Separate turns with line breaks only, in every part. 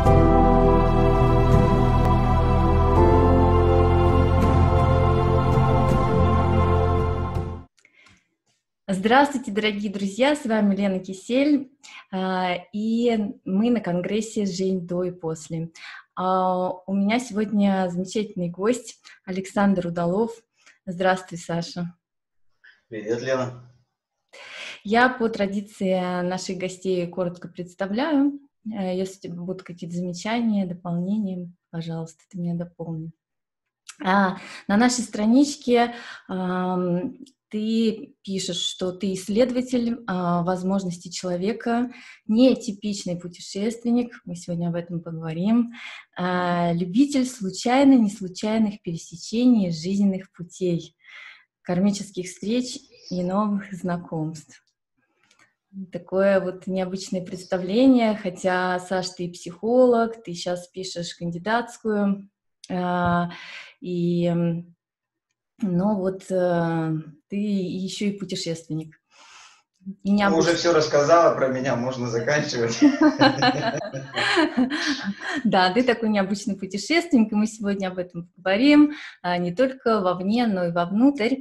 Здравствуйте, дорогие друзья, с вами Лена Кисель, и мы на конгрессе «Жень до и после». У меня сегодня замечательный гость Александр Удалов. Здравствуй, Саша.
Привет, Лена.
Я по традиции наших гостей коротко представляю. Если у тебя будут какие-то замечания, дополнения, пожалуйста, ты меня дополни. На нашей страничке ты пишешь, что ты исследователь возможностей человека, нетипичный путешественник, мы сегодня об этом поговорим, любитель неслучайных пересечений жизненных путей, кармических встреч и новых знакомств. Такое вот необычное представление, хотя, Саш, ты психолог, ты сейчас пишешь кандидатскую, но вот ты еще и путешественник. И
Ну, уже все рассказала про меня, можно заканчивать.
Да, ты такой необычный путешественник, и мы сегодня об этом поговорим, не только вовне, но и вовнутрь.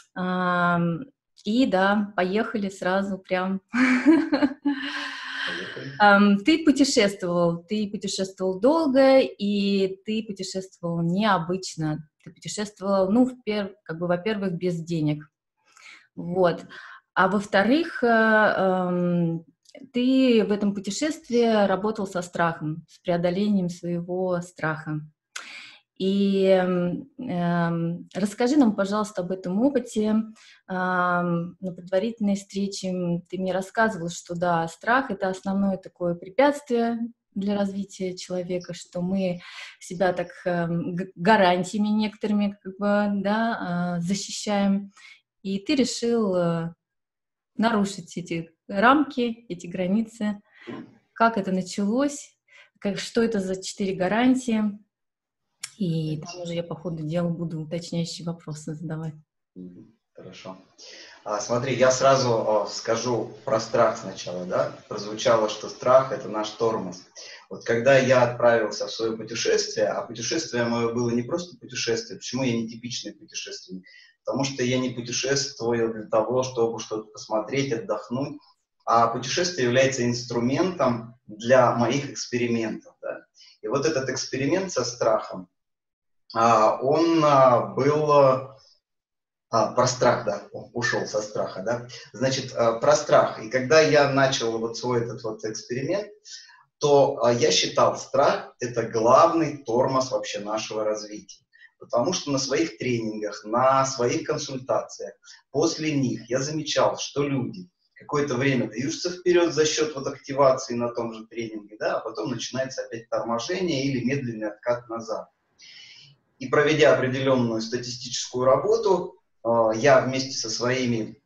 И да, поехали сразу прям. Ты путешествовал долго, и ты путешествовал необычно. Ты путешествовал, во-первых, без денег. Вот. А во-вторых, ты в этом путешествии работал со страхом, с преодолением своего страха. И расскажи нам, пожалуйста, об этом опыте. На предварительной встрече ты мне рассказывал, что да, страх — это основное такое препятствие для развития человека, что мы себя так гарантиями некоторыми защищаем. И ты решил нарушить эти рамки, эти границы. Как это началось? Что это за 4 гарантии? И там уже я по ходу дела буду уточняющие вопросы задавать.
Хорошо. Смотри, я сразу скажу про страх сначала, да? Прозвучало, что страх – это наш тормоз. Вот когда я отправился в свое путешествие, а путешествие мое было не просто путешествие, почему я не типичный путешественник? Потому что я не путешествую для того, чтобы что-то посмотреть, отдохнуть, а путешествие является инструментом для моих экспериментов, да? И вот этот эксперимент со страхом, он был про страх, да, ушел со страха, да, значит, про страх. И когда я начал вот свой этот вот эксперимент, то я считал, страх – это главный тормоз вообще нашего развития. Потому что на своих тренингах, на своих консультациях, после них я замечал, что люди какое-то время движутся вперед за счет вот активации на том же тренинге, да, а потом начинается опять торможение или медленный откат назад. И проведя определенную статистическую работу, я вместе со своими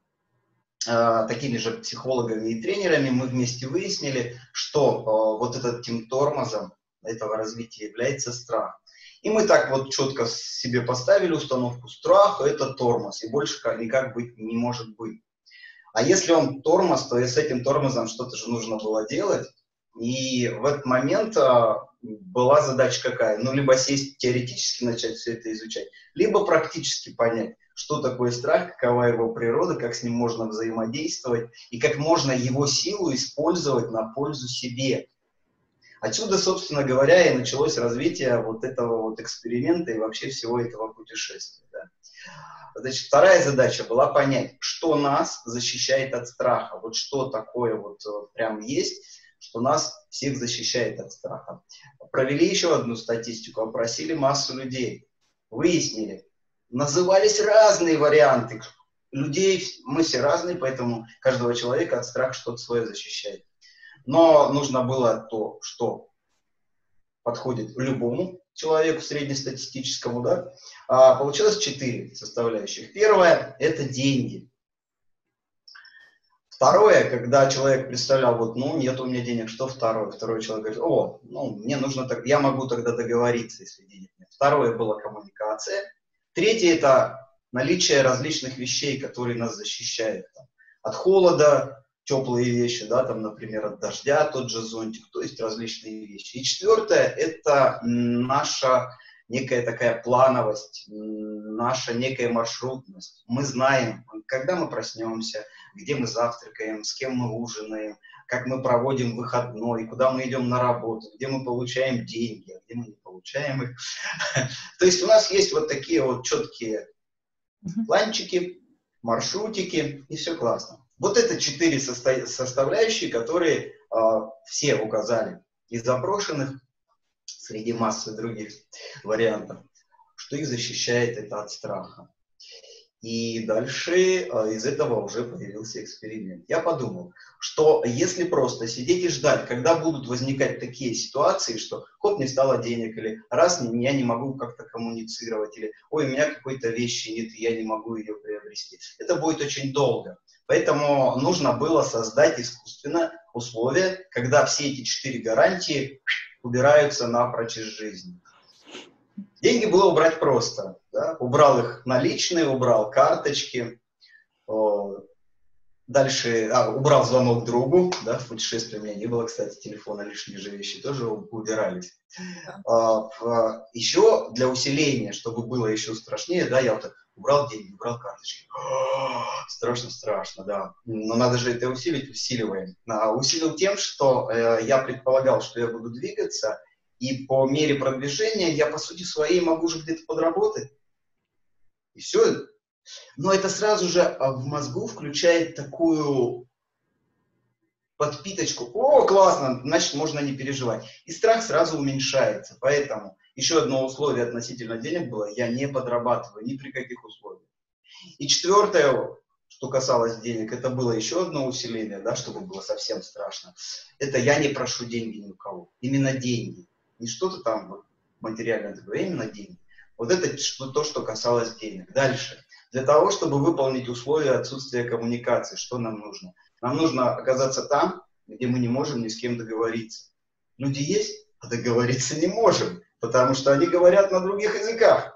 такими же психологами и тренерами, мы вместе выяснили, что вот этим тормозом этого развития является страх. И мы так вот четко себе поставили установку: страх – это тормоз, и больше никак быть не может быть. А если он тормоз, то и с этим тормозом что-то же нужно было делать. И в этот момент была задача какая? Ну, либо сесть теоретически, начать все это изучать, либо практически понять, что такое страх, какова его природа, как с ним можно взаимодействовать и как можно его силу использовать на пользу себе. Отсюда, собственно говоря, и началось развитие вот этого вот эксперимента и вообще всего этого путешествия. Да. Значит, вторая задача была понять, что нас защищает от страха. Вот что такое вот прям есть, что нас всех защищает от страха. Провели еще одну статистику, опросили массу людей. Выяснили, назывались разные варианты. Людей, мы все разные, поэтому каждого человека от страха что-то свое защищает. Но нужно было то, что подходит любому человеку среднестатистическому, да. Получилось 4 составляющих. Первое – это деньги. Второе, когда человек представлял, вот, ну, нет у меня денег, что второе? Второй человек говорит: мне нужно так, я могу тогда договориться, если денег нет. Второе была коммуникация. Третье – это наличие различных вещей, которые нас защищают. От холода, теплые вещи, да, там, например, от дождя тот же зонтик, то есть различные вещи. И четвертое – это наша некая такая плановость, наша некая маршрутность. Мы знаем, когда мы проснемся, где мы завтракаем, с кем мы ужинаем, как мы проводим выходной, куда мы идем на работу, где мы получаем деньги, а где мы не получаем их. То есть у нас есть вот такие вот четкие планчики, маршрутики, и все классно. Вот это 4 составляющие, которые все указали из запрошенных, среди массы других вариантов, что их защищает это от страха. И дальше из этого уже появился эксперимент. Я подумал, что если просто сидеть и ждать, когда будут возникать такие ситуации, что хоп, не стало денег, или раз я не могу как-то коммуницировать, или ой, у меня какой-то вещи нет, и я не могу ее приобрести. Это будет очень долго. Поэтому нужно было создать искусственно условия, когда все эти 4 гарантии убираются напрочь из жизни. Деньги было убрать просто. Да? Убрал их наличные, убрал карточки. Дальше убрал звонок другу. Да? В путешествии у меня не было, кстати, телефона, лишние же вещи тоже убирались. Еще для усиления, чтобы было еще страшнее, да, я вот так убрал деньги, убрал карточки. Страшно, да. Но надо же это усилить, усиливаем. Усилил тем, что я предполагал, что я буду двигаться, и по мере продвижения я, по сути своей, могу уже где-то подработать. И все. Но это сразу же в мозгу включает такую подпиточку. О, классно, значит, можно не переживать. И страх сразу уменьшается. Поэтому еще одно условие относительно денег было: я не подрабатываю ни при каких условиях. И четвертое, что касалось денег, это было еще одно усиление, да, чтобы было совсем страшно. Это я не прошу деньги ни у кого. Именно деньги. Не что-то там материальное, а именно деньги. Вот это то, что касалось денег. Дальше. Для того, чтобы выполнить условия отсутствия коммуникации, что нам нужно? Нам нужно оказаться там, где мы не можем ни с кем договориться. Люди есть, а договориться не можем, потому что они говорят на других языках.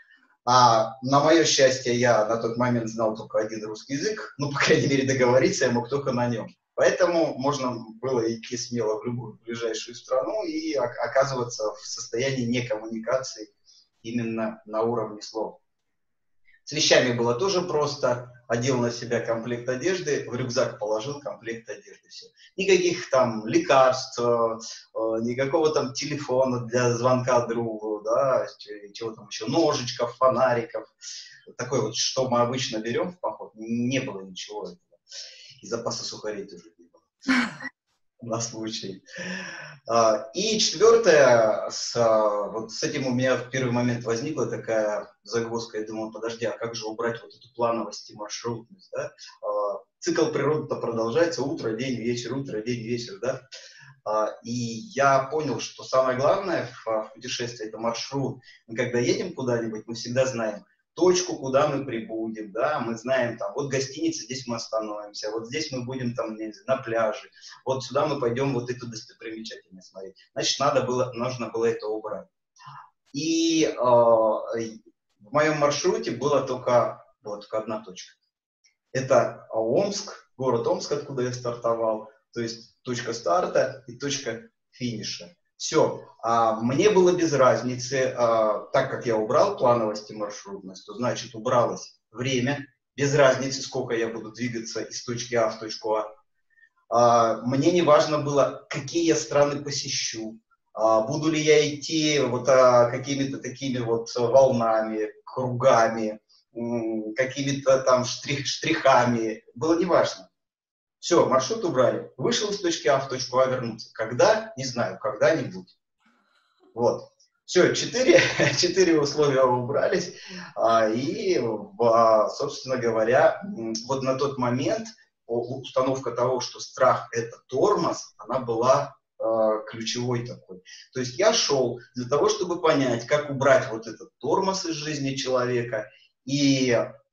А на мое счастье, я на тот момент знал только один русский язык, ну, по крайней мере, договориться я мог только на нем. Поэтому можно было идти смело в любую ближайшую страну и оказываться в состоянии некоммуникации именно на уровне слов. С вещами было тоже просто. Одел на себя комплект одежды, в рюкзак положил комплект одежды. Все. Никаких там лекарств, никакого там телефона для звонка другу, да, чего там еще, ножичков, фонариков. Такое вот, что мы обычно берем в поход, не было ничего этого. И запаса сухарей тоже не было. На случай. И четвертое, вот с этим у меня в первый момент возникла такая загвоздка. Я думал, подожди, а как же убрать вот эту плановость и маршрутность, да? Цикл природы-то продолжается: утро, день, вечер, да? И я понял, что самое главное в путешествии – это маршрут. Мы когда едем куда-нибудь, мы всегда знаем точку, куда мы прибудем, да, мы знаем, там, вот гостиница, здесь мы остановимся, вот здесь мы будем там на пляже, вот сюда мы пойдем вот эту достопримечательность смотреть. Значит, нужно было это убрать. И в моем маршруте была только одна точка. Это Омск, город Омск, откуда я стартовал, то есть точка старта и точка финиша. Все. Мне было без разницы, так как я убрал плановость и маршрутность, то значит убралось время, без разницы, сколько я буду двигаться из точки А в точку А. Мне не важно было, какие я страны посещу, буду ли я идти вот какими-то такими вот волнами, кругами, какими-то там штрихами, было не важно. Все, маршрут убрали. Вышел из точки А в точку А вернуться. Когда? Не знаю, когда-нибудь. Вот. Все, 4 условия убрались. И, собственно говоря, вот на тот момент установка того, что страх – это тормоз, она была ключевой такой. То есть я шел для того, чтобы понять, как убрать вот этот тормоз из жизни человека и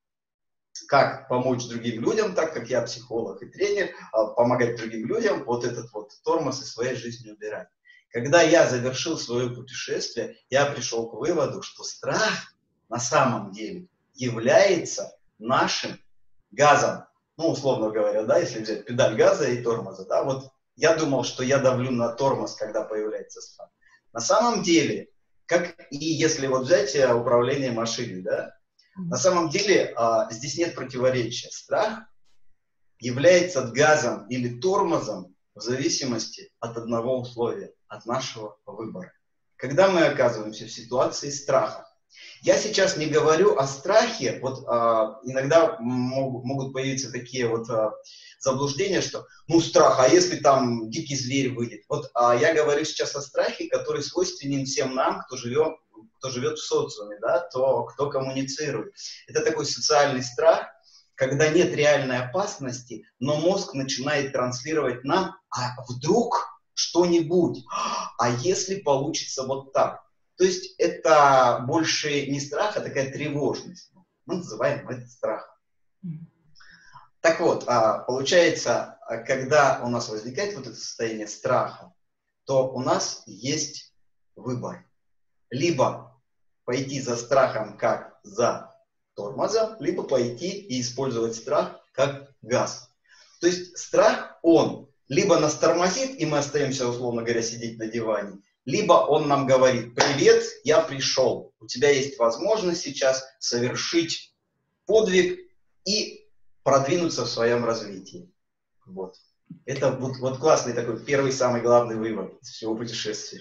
как помочь другим людям, так как я психолог и тренер, помогать другим людям вот этот вот тормоз из своей жизни убирать. Когда я завершил свое путешествие, я пришел к выводу, что страх на самом деле является нашим газом. ну, условно говоря, да, если взять педаль газа и тормоза, да, вот я думал, что я давлю на тормоз, когда появляется страх. На самом деле, как и если вот взять управление машиной, да, на самом деле здесь нет противоречия. Страх является газом или тормозом в зависимости от одного условия, от нашего выбора. Когда мы оказываемся в ситуации страха, я сейчас не говорю о страхе, вот иногда могут появиться такие вот заблуждения, что ну страх, а если там дикий зверь выйдет? Вот я говорю сейчас о страхе, который свойственен всем нам, кто живет в социуме, да, кто коммуницирует. Это такой социальный страх, когда нет реальной опасности, но мозг начинает транслировать нам, а вдруг что-нибудь, а если получится вот так? То есть это больше не страх, а такая тревожность. Мы называем это страхом. Так вот, получается, когда у нас возникает вот это состояние страха, то у нас есть выбор. Либо пойти за страхом как за тормозом, либо пойти и использовать страх как газ. То есть страх, он либо нас тормозит, и мы остаемся, условно говоря, сидеть на диване, либо он нам говорит: привет, я пришел, у тебя есть возможность сейчас совершить подвиг и продвинуться в своем развитии. Вот. Это вот классный такой первый, самый главный вывод из всего путешествия.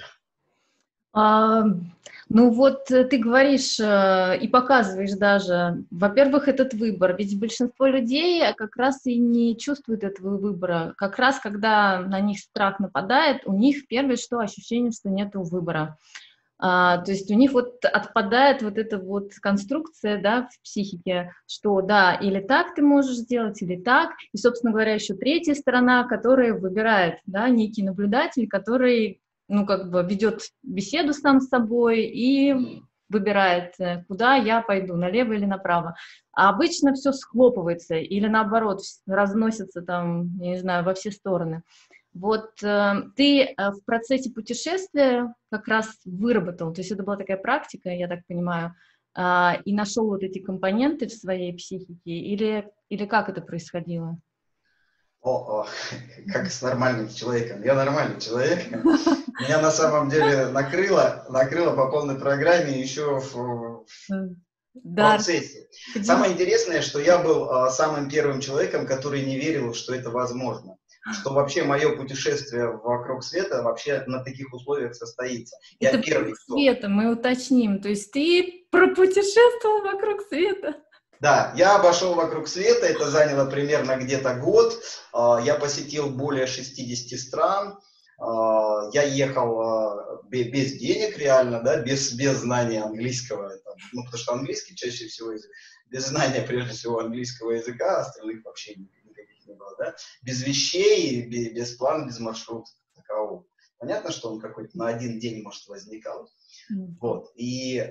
Ну вот ты говоришь и показываешь даже, во-первых, этот выбор, ведь большинство людей как раз и не чувствуют этого выбора. Как раз когда на них страх нападает, у них первое что ощущение, что нет выбора. То есть у них вот отпадает вот эта вот конструкция, да, в психике, что да, или так ты можешь сделать, или так. И, собственно говоря, еще третья сторона, которая выбирает, да, некий наблюдатель, который, ну, как бы ведет беседу сам с собой и выбирает, куда я пойду, налево или направо. А обычно все схлопывается или, наоборот, разносится там, я не знаю, во все стороны. Вот ты в процессе путешествия как раз выработал, то есть это была такая практика, я так понимаю, и нашел вот эти компоненты в своей психике, или как это происходило?
Как с нормальным человеком. Я нормальный человек. Меня на самом деле накрыло по полной программе еще в процессе. Самое интересное, что я был самым первым человеком, который не верил, что это возможно. Что вообще мое путешествие вокруг света вообще на таких условиях состоится.
Это вокруг света, мы уточним. То есть ты пропутешествовал вокруг света?
Да, я обошел вокруг света, это заняло примерно где-то год. Я посетил более 60 стран. Я ехал без денег реально, да, без знания английского. Ну, потому что английский чаще всего язык. Без знания, прежде всего, английского языка, остальных вообще никаких не было, да. Без вещей, без плана, без маршрута такового. Понятно, что он какой-то на один день, может, возникал. Вот. И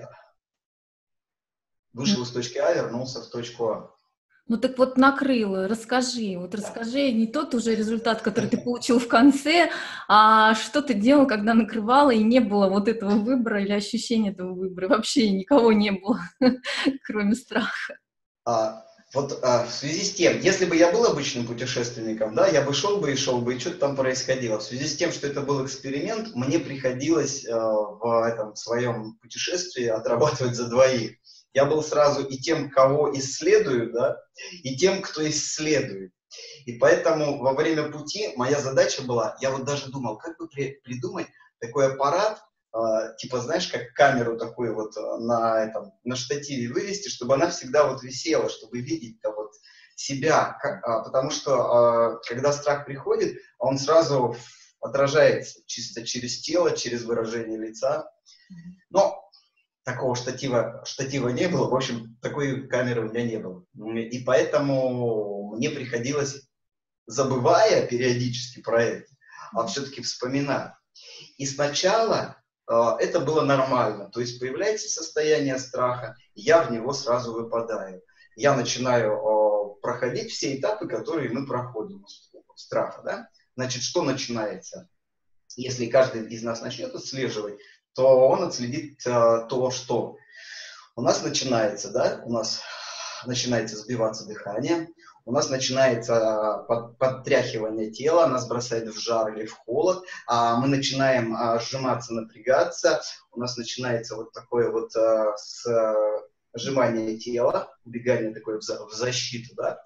вышел из точки А, вернулся в точку А.
Ну так вот накрыло, расскажи, расскажи не тот уже результат, который ты получил в конце, а что ты делал, когда накрывало и не было вот этого выбора или ощущения этого выбора, вообще никого не было, кроме страха.
В связи с тем, если бы я был обычным путешественником, да, я бы шел бы, и что-то там происходило. В связи с тем, что это был эксперимент, мне приходилось в этом своем путешествии отрабатывать за двоих. Я был сразу и тем, кого исследую, да, и тем, кто исследует. И поэтому во время пути моя задача была, я вот даже думал, как бы придумать такой аппарат, типа, знаешь, как камеру такую вот на штативе вывести, чтобы она всегда вот висела, чтобы видеть вот себя. Потому что, когда страх приходит, он сразу отражается чисто через тело, через выражение лица. Но такого штатива не было, в общем, такой камеры у меня не было. И поэтому мне приходилось, забывая периодически про это, все-таки вспоминать. И сначала это было нормально, то есть появляется состояние страха, и я в него сразу выпадаю. Я начинаю проходить все этапы, которые мы проходим страха, да? Значит, что начинается? Если каждый из нас начнет отслеживать, то он отследит то, что у нас начинается, да, у нас начинается сбиваться дыхание, у нас начинается подтряхивание тела, нас бросает в жар или в холод, мы начинаем сжиматься, напрягаться, у нас начинается вот такое вот сжимание тела, убегание такое в защиту, да.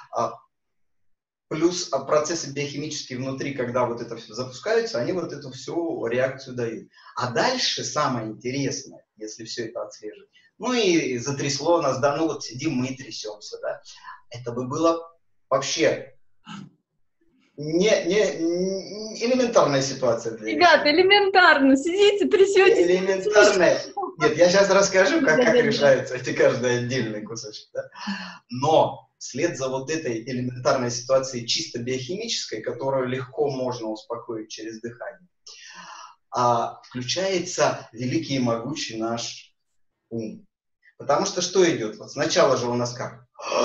Плюс процессы биохимические внутри, когда вот это все запускаются, они вот эту всю реакцию дают. А дальше самое интересное, если все это отслеживать, ну и затрясло нас, да, ну вот сидим мы и трясемся, да, это бы было вообще не элементарная ситуация для
Ребята,
решения.
элементарно, сидите, трясетесь.
Элементарная. Нет, я сейчас расскажу, как решаются эти каждый отдельный кусочек, да. Но вслед за вот этой элементарной ситуацией чисто биохимической, которую легко можно успокоить через дыхание, включается великий и могучий наш ум. Потому что идет? Вот сначала же у нас как?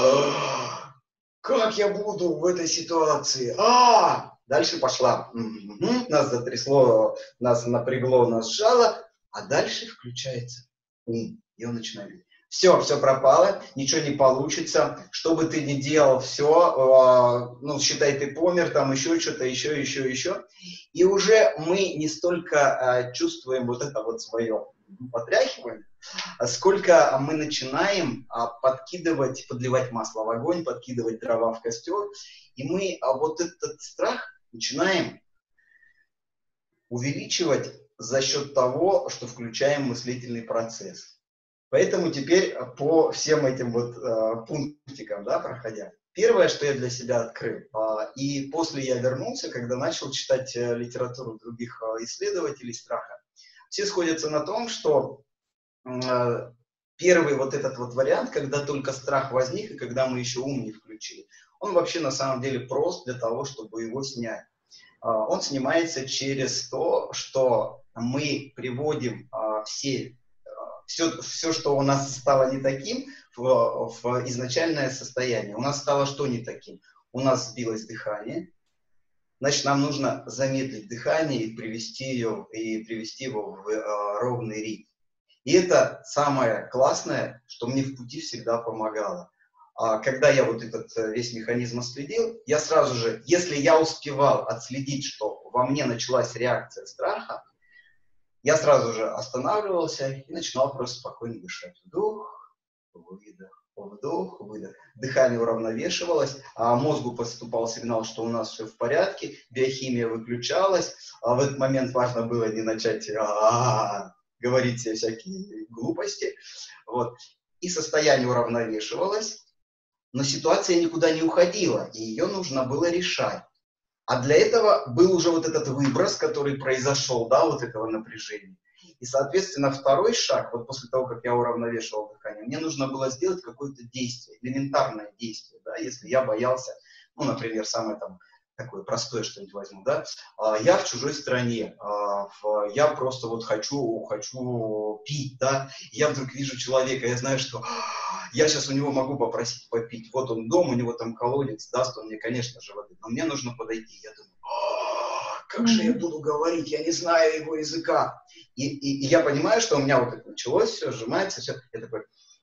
Как я буду в этой ситуации? Дальше пошла. Нас затрясло, нас напрягло, нас сжало. А дальше включается ум. И он начинает говорить: все пропало, ничего не получится. Что бы ты ни делал, все, ну, считай, ты помер, там еще что-то, еще. И уже мы не столько чувствуем вот это вот свое потряхивание, сколько мы начинаем подливать масло в огонь, подкидывать дрова в костер, и мы вот этот страх начинаем увеличивать за счет того, что включаем мыслительный процесс. Поэтому теперь по всем этим вот пунктикам, да, проходя, первое, что я для себя открыл, и после я вернулся, когда начал читать литературу других исследователей страха, все сходятся на том, что первый вот этот вот вариант, когда только страх возник, и когда мы еще ум не включили, он вообще на самом деле прост для того, чтобы его снять. Он снимается через то, что мы приводим все, что у нас стало не таким, в изначальное состояние. У нас стало что не таким? У нас сбилось дыхание. Значит, нам нужно замедлить дыхание и привести его в ровный ритм. И это самое классное, что мне в пути всегда помогало. Когда я вот этот весь механизм отследил, я сразу же, если я успевал отследить, что во мне началась реакция страха, я сразу же останавливался и начинал просто спокойно дышать. Вдох, выдох, вдох, выдох. Дыхание уравновешивалось, а мозгу поступал сигнал, что у нас все в порядке, биохимия выключалась, а в этот момент важно было не начать говорить себе всякие глупости. Вот. И состояние уравновешивалось, но ситуация никуда не уходила, и ее нужно было решать. А для этого был уже вот этот выброс, который произошел, да, вот этого напряжения. И, соответственно, второй шаг, вот после того, как я уравновешивал дыхание, мне нужно было сделать какое-то действие, элементарное действие, да, если я боялся, ну, например, самое там такое простое что-нибудь возьму, да, я в чужой стране, я просто вот хочу пить, да, я вдруг вижу человека, я знаю, что я сейчас у него могу попросить попить, вот он дома, у него там колодец, даст он мне, конечно же, воды, но мне нужно подойти, я думаю, как же я буду говорить, я не знаю его языка, и я понимаю, что у меня вот это началось, все сжимается, все, я такой,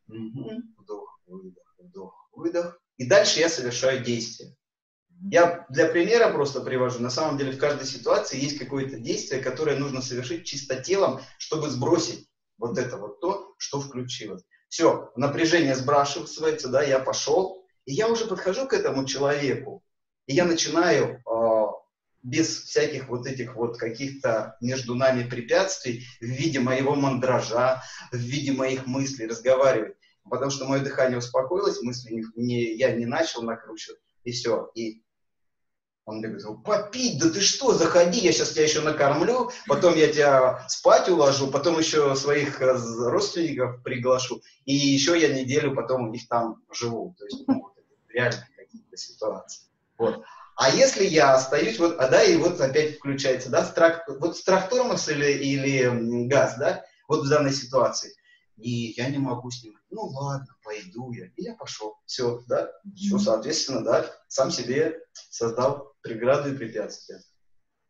вдох, выдох, и дальше я совершаю действие. Я для примера просто привожу. На самом деле в каждой ситуации есть какое-то действие, которое нужно совершить чисто телом, чтобы сбросить вот это вот то, что включилось. Все, напряжение сбрасывается, да, я пошел, и я уже подхожу к этому человеку, и я начинаю без всяких вот этих вот каких-то между нами препятствий в виде моего мандража, в виде моих мыслей разговаривать. Потому что мое дыхание успокоилось, мысли я не начал накручивать, и все. И он мне говорит, попить, да ты что, заходи, я сейчас тебя еще накормлю, потом я тебя спать уложу, потом еще своих родственников приглашу, и еще я неделю потом у них там живу. То есть, ну, вот это реально какие-то ситуации. Вот. А если я остаюсь, вот, и вот опять включается, да, страх тормоз или газ, да, вот в данной ситуации. И я не могу с ним, ну ладно, пойду я. И я пошел. Все, да, все, соответственно, да, сам себе создал преграды и препятствия.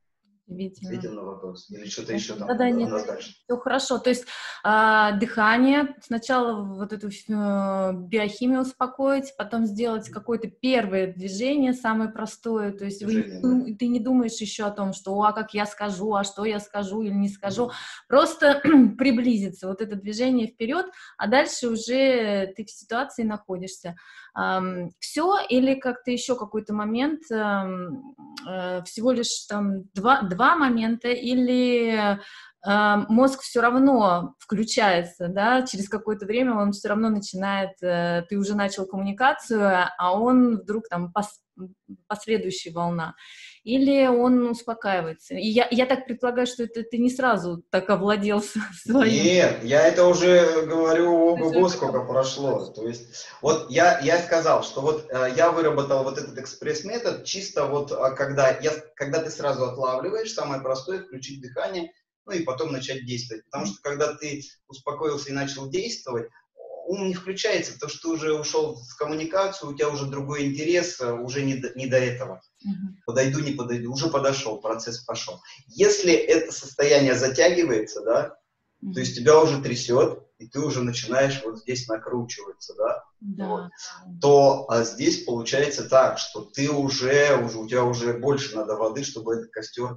Удивительно.
Ответил на вопрос? Или что-то еще там
Да-да,
у
нет,
нас дальше?
все хорошо. То есть дыхание, сначала вот эту биохимию успокоить, потом сделать какое-то первое движение, самое простое. То есть
Движение, да.
ты не думаешь еще о том, что, а как я скажу, а что я скажу или не скажу. Просто приблизиться, вот это движение вперед, а дальше уже ты в ситуации находишься. Все или как-то еще какой-то момент, всего лишь там два момента, или мозг все равно включается, да, через какое-то время он все равно начинает, ты уже начал коммуникацию, а он вдруг там последующая волна, или он успокаивается. И я так предполагаю, что это ты не сразу так овладел своим.
Нет, я это уже говорю, ого-го, сколько прошло. То есть, вот я сказал, что вот я выработал вот этот экспресс-метод чисто вот когда ты сразу отлавливаешь, самое простое, включить дыхание, ну и потом начать действовать. Потому что когда ты успокоился и начал действовать, ум не включается, потому что ты уже ушел в коммуникацию, у тебя уже другой интерес, уже не до этого. Подойду, не подойду, уже подошел, процесс пошел. Если это состояние затягивается, да, то есть тебя уже трясет, и ты уже начинаешь вот здесь накручиваться, да, вот, то здесь получается так, что ты у тебя уже больше надо воды, чтобы этот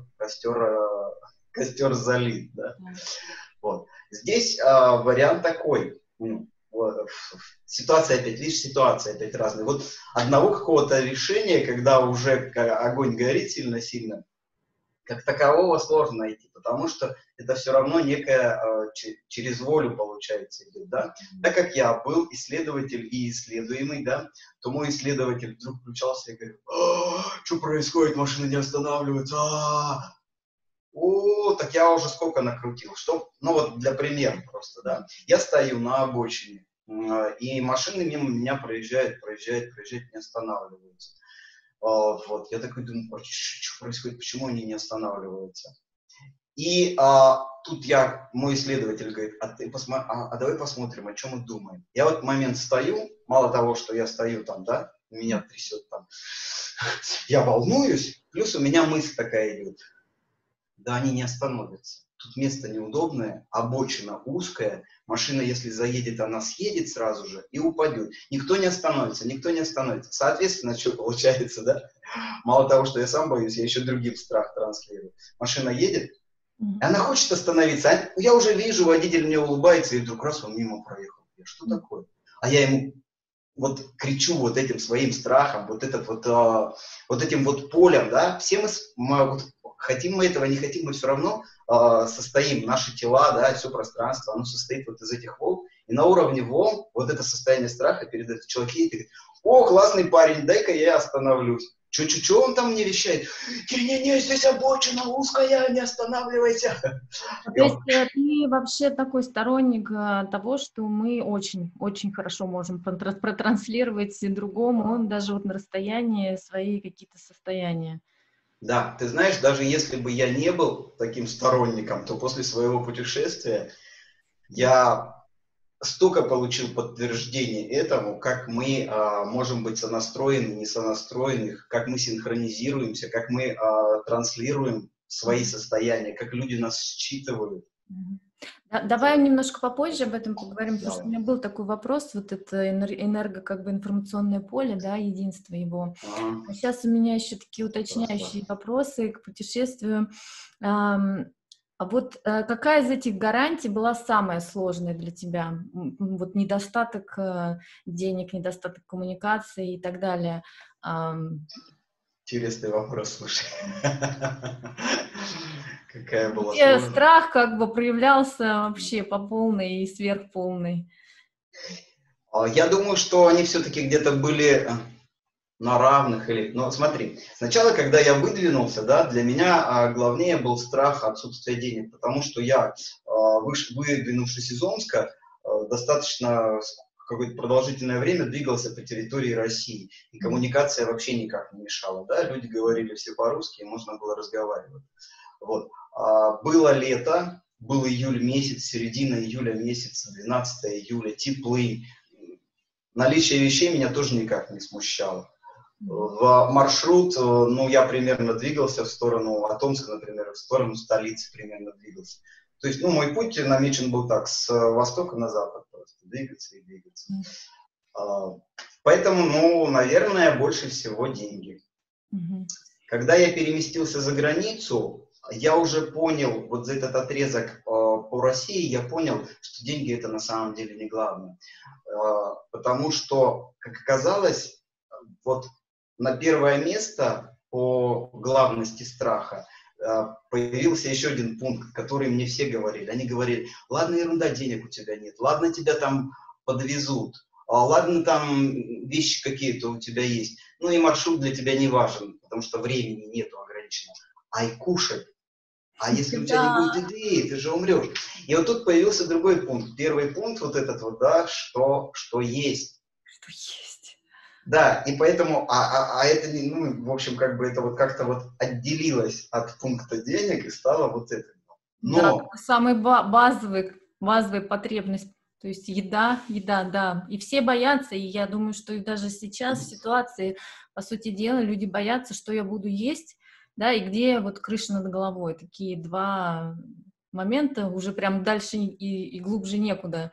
костер залит, да. Вот. Здесь вариант такой, ситуация опять, видишь, ситуация опять разная. Вот одного какого-то решения, когда уже огонь горит сильно-сильно, как такового сложно найти, потому что это все равно некая через волю, получается, идет, да. Так как я был исследователь и исследуемый, да, то мой исследователь вдруг включался и говорит: что происходит, машина не останавливается, так я уже сколько накрутил, ну вот для примера просто, да, я стою на обочине, и машины мимо меня проезжают, не останавливаются. Вот, я такой думаю, что происходит, почему они не останавливаются? И тут мой исследователь говорит: давай посмотрим, о чем мы думаем. Я в этот момент стою, мало того, что я стою там, да, меня трясет там, я волнуюсь, плюс у меня мысль такая идет: да они не остановятся. Тут место неудобное, обочина узкая, машина, если заедет, она съедет сразу же и упадет. Никто не остановится. Соответственно, что получается, да? Мало того, что я сам боюсь, я еще другим страх транслирую. Машина едет, она хочет остановиться. Я уже вижу, водитель мне улыбается, и вдруг раз он мимо проехал. Что такое? А я ему вот кричу вот этим своим страхом, вот этим вот полем, да? Все мы хотим мы этого, не хотим, мы все равно состоим, наши тела, да, все пространство, оно состоит вот из этих волн, и на уровне волн вот это состояние страха перед этим человеком, и ты говоришь: классный парень, дай-ка я остановлюсь. Что он там мне вещает? Не, здесь обочина узкая, не останавливайся.
То есть ты вообще такой сторонник того, что мы очень хорошо можем протранслировать другому, он даже вот на расстоянии свои какие-то состояния.
Да, ты знаешь, даже если бы я не был таким сторонником, то после своего путешествия я столько получил подтверждений этому, как мы можем быть сонастроены, не сонастроены, как мы синхронизируемся, как мы транслируем свои состояния, как люди нас считывают.
Давай немножко попозже об этом поговорим, потому что у меня был такой вопрос, вот это информационное поле, да, единство его. А сейчас у меня еще такие уточняющие вопросы к путешествию. А вот какая из этих гарантий была самая сложная для тебя? Вот недостаток денег, недостаток коммуникации и так далее.
Интересный вопрос, слушай. Какая была
Где
сложная.
страх как бы проявлялся вообще по полной и сверхполной?
Я думаю, что они все-таки где-то были на равных. Но смотри, сначала, когда я выдвинулся, да, для меня главнее был страх отсутствия денег, потому что я, выдвинувшись из Омска, достаточно какое-то продолжительное время двигался по территории России, и коммуникация вообще никак не мешала, да, люди говорили все по-русски, и можно было разговаривать. Вот. Было лето, был июль месяц, середина июля месяца, 12 июля, теплый. Наличие вещей меня тоже никак не смущало. В маршрут, ну, я примерно двигался в сторону от Омска, например, в сторону столицы примерно двигался. То есть, ну, мой путь намечен был так, с востока на запад просто, двигаться и двигаться. Поэтому, ну, наверное, больше всего деньги. Когда я переместился за границу, я уже понял, вот за этот отрезок по России, я понял, что деньги это на самом деле не главное. Потому что, как оказалось, вот на первое место по главности страха появился еще один пункт, который мне все говорили. Они говорили: ладно, ерунда, денег у тебя нет, ладно, тебя там подвезут, ладно, там вещи какие-то у тебя есть, ну и маршрут для тебя не важен, потому что времени нету ограниченного. А и кушать. А если у тебя не будет еды, ты же умрешь. И вот тут появился другой пункт. Первый пункт вот этот вот, да, что есть.
Что есть.
Да, и поэтому, это, ну, в общем, как бы это вот как-то вот отделилось от пункта денег и стало вот это.
Но... Да, самая базовая потребность, то есть еда, да. И все боятся, и я думаю, что и даже сейчас в ситуации, по сути дела, люди боятся, что я буду есть, да, и где вот крыша над головой. Такие два момента, уже прям дальше и глубже некуда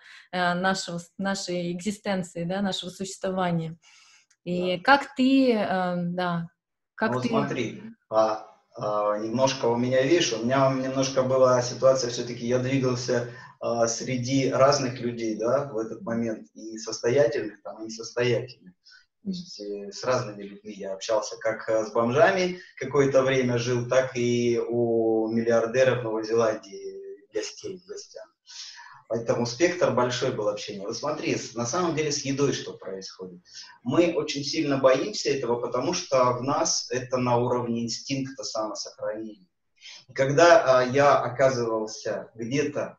нашей экзистенции, да, нашего существования. И да. Как ты, да, как
ну,
ты...
смотри, немножко у меня, видишь, у меня немножко была ситуация, все-таки я двигался среди разных людей, да, в этот момент, и состоятельных, там, и несостоятельных. То есть с разными людьми я общался, как с бомжами какое-то время жил, так и у миллиардеров в Новой Зеландии гостям. Поэтому спектр большой был общения. Вот смотри, на самом деле с едой что происходит. Мы очень сильно боимся этого, потому что в нас это на уровне инстинкта самосохранения. И когда я оказывался где-то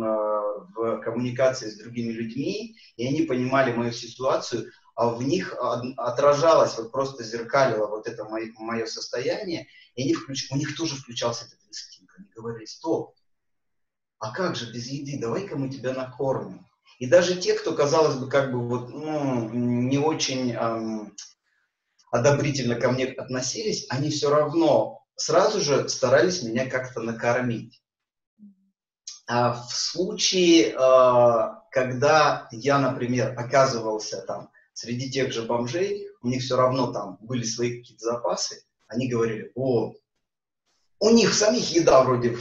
в коммуникации с другими людьми, и они понимали мою ситуацию, а в них отражалось, вот просто зеркалило вот это мое состояние, и у них тоже включался этот инстинкт. Они говорили: стоп, а как же без еды, давай-ка мы тебя накормим. И даже те, кто, казалось бы, как бы вот, ну, не очень одобрительно ко мне относились, они все равно сразу же старались меня как-то накормить. А в случае, когда я, например, оказывался там среди тех же бомжей, у них все равно там были свои какие-то запасы, они говорили: о, у них самих еда вроде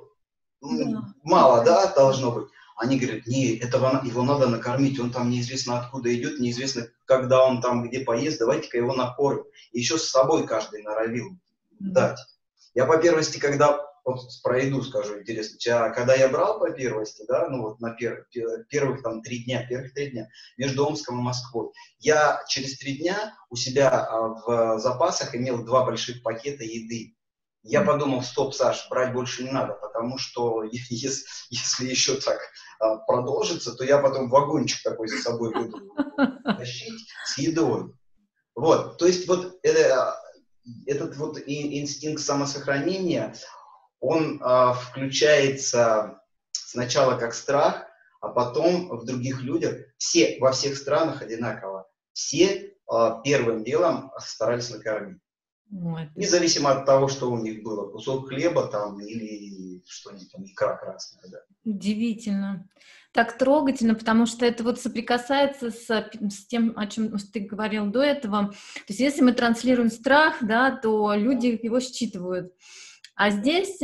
мало, да, должно быть. Они говорят: не, его надо накормить, он там неизвестно откуда идет, неизвестно, когда он там где поест, давайте-ка его накормим. И еще с собой каждый норовил дать. Я по первости, когда, вот про еду скажу, интересно, когда я брал по первости, да, ну вот на первых там 3 дня между Омском и Москвой, я через 3 дня у себя в запасах имел 2 больших пакета еды. Я подумал: стоп, Саш, брать больше не надо, потому что если еще так продолжится, то я потом вагончик такой за собой буду тащить с едой. Вот, то есть вот этот вот инстинкт самосохранения, он включается сначала как страх, а потом в других людях. Все, во всех странах одинаково. Все первым делом старались накормить. Независимо от того, что у них было, кусок хлеба там или что-нибудь там, икра красная, да.
Удивительно. Так трогательно, потому что это вот соприкасается с тем, о чем ты говорил до этого. То есть если мы транслируем страх, да, то люди его считывают. А здесь,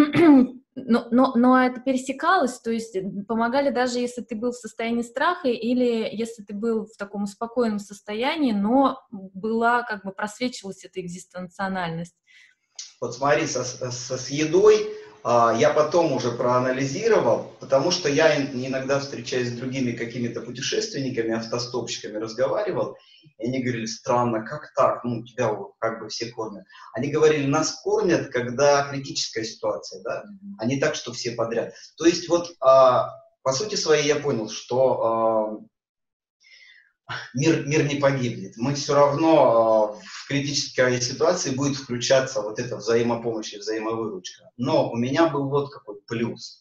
но это пересекалось, то есть помогали даже если ты был в состоянии страха или если ты был в таком спокойном состоянии, но была как бы просвечивалась эта экзистенциональность.
Вот смотри, с едой я потом уже проанализировал, потому что я иногда встречаюсь с другими какими-то путешественниками, автостопщиками, разговаривал, и они говорили: странно, как так, ну, тебя как бы все кормят. Они говорили: нас кормят, когда критическая ситуация, да, а не так, что все подряд. То есть вот по сути своей я понял, что мир не погибнет. Мы все равно в критической ситуации будет включаться вот эта взаимопомощь и взаимовыручка. Но у меня был вот какой плюс.